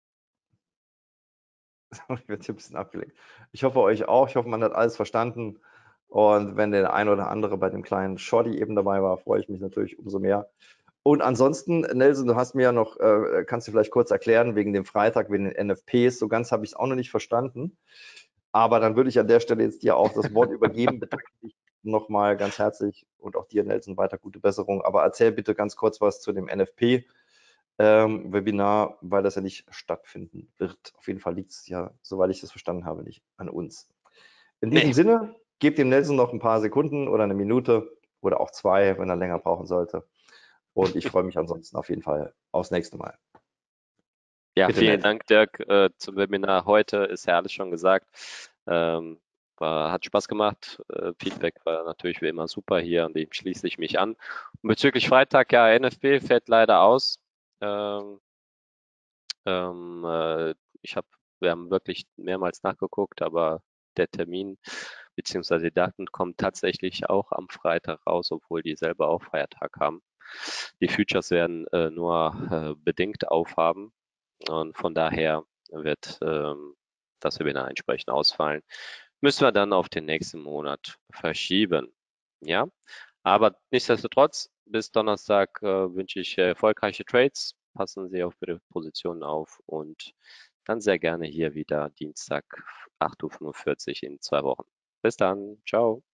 Ich werde hier ein bisschen abgelenkt. Ich hoffe euch auch. Ich hoffe, man hat alles verstanden. Und wenn der ein oder andere bei dem kleinen Shorty eben dabei war, freue ich mich natürlich umso mehr. Und ansonsten, Nelson, du hast mir ja noch, kannst du vielleicht kurz erklären, wegen dem Freitag, wegen den NFPs, so ganz habe ich es auch noch nicht verstanden. Aber dann würde ich an der Stelle jetzt dir auch das Wort übergeben. Bedanke dich nochmal ganz herzlich und auch dir, Nelson, weiter gute Besserung. Aber erzähl bitte ganz kurz was zu dem NFP. Webinar, weil das ja nicht stattfinden wird. Auf jeden Fall liegt es ja, soweit ich das verstanden habe, nicht an uns. In diesem Nee, Sinne, gebt dem Nelson noch ein paar Sekunden oder eine Minute oder auch 2, wenn er länger brauchen sollte. Und ich freue mich ansonsten auf jeden Fall aufs nächste Mal. ja, Bitte, vielen Nelson. Dank, Dirk, zum Webinar heute. Ist ja alles schon gesagt. Ähm, hat Spaß gemacht. Feedback war natürlich wie immer super hier, an dem schließe ich mich an. Und bezüglich Freitag, ja, NFP fällt leider aus. Ähm, Wir haben wirklich mehrmals nachgeguckt, aber der Termin beziehungsweise die Daten kommen tatsächlich auch am Freitag raus, obwohl die selber auch Feiertag haben. Die Futures werden nur bedingt aufhaben und von daher wird das Webinar entsprechend ausfallen. Müssen wir dann auf den nächsten Monat verschieben. Ja, aber nichtsdestotrotz, bis Donnerstag wünsche ich erfolgreiche Trades. Passen Sie auf Ihre Positionen auf und dann sehr gerne hier wieder Dienstag 8:45 Uhr in 2 Wochen. Bis dann. Ciao.